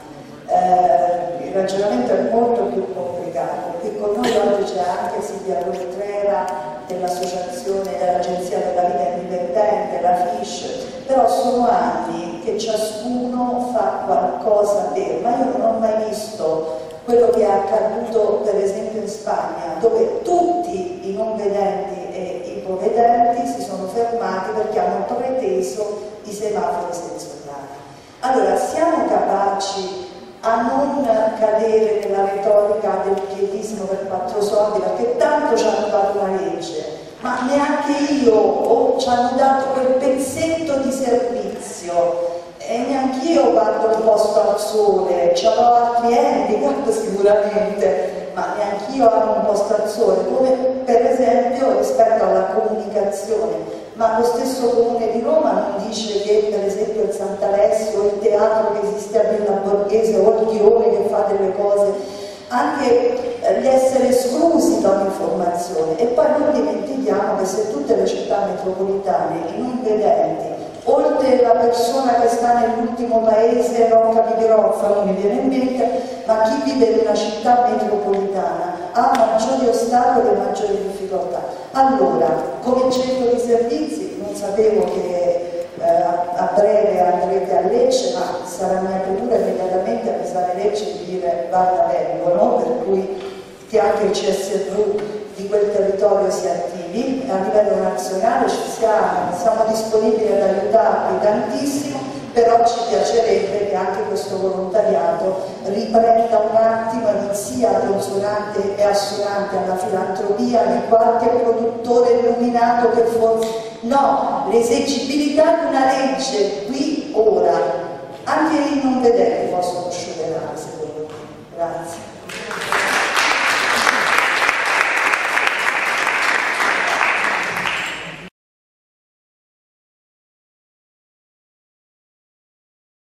Il ragionamento è molto più complicato. Qui con noi oggi c'è anche Silvia Coletrera dell'associazione dell'Agenzia per la Vita Indipendente, la FISH, però sono anni che ciascuno fa qualcosa per, ma io non ho mai visto quello che è accaduto per esempio in Spagna, dove tutti i non vedenti e i ipovedenti si sono fermati perché hanno preteso i semafori sensoriali. Allora, siamo capaci a non cadere nella retorica del piedismo per 4 soldi, perché tanto ci hanno dato una legge, ma neanche io, o ci hanno dato quel pezzetto di servizio, e neanche io guardo un posto al sole, ci avrò altri handicap sicuramente, ma neanche io amo un posto al sole, come per esempio rispetto alla comunicazione. Ma lo stesso Comune di Roma non dice che per esempio il Sant'Alessio, il teatro che esiste a Villa Borghese o il Chione che fa delle cose, anche gli essere esclusi da un'informazione. E poi non dimentichiamo che se tutte le città metropolitane, i non vedenti, oltre la persona che sta nell'ultimo paese, Rocca di Groffa, non mi viene in mente, ma chi vive in una città metropolitana ha maggiori ostacoli e maggiori difficoltà. Allora, come centro di servizi, non sapevo che a breve andrete a Lecce, ma sarà mia procura immediatamente avvisare Lecce di dire guarda vengono, per cui che anche il CSV di quel territorio si attivi. A livello nazionale ci siamo disponibili ad aiutarvi tantissimo, però ci piacerebbe che anche questo volontariato riprenda un attimo e non sia consonante e assonante alla filantropia di qualche produttore illuminato che forse... No, l'esigibilità di una legge qui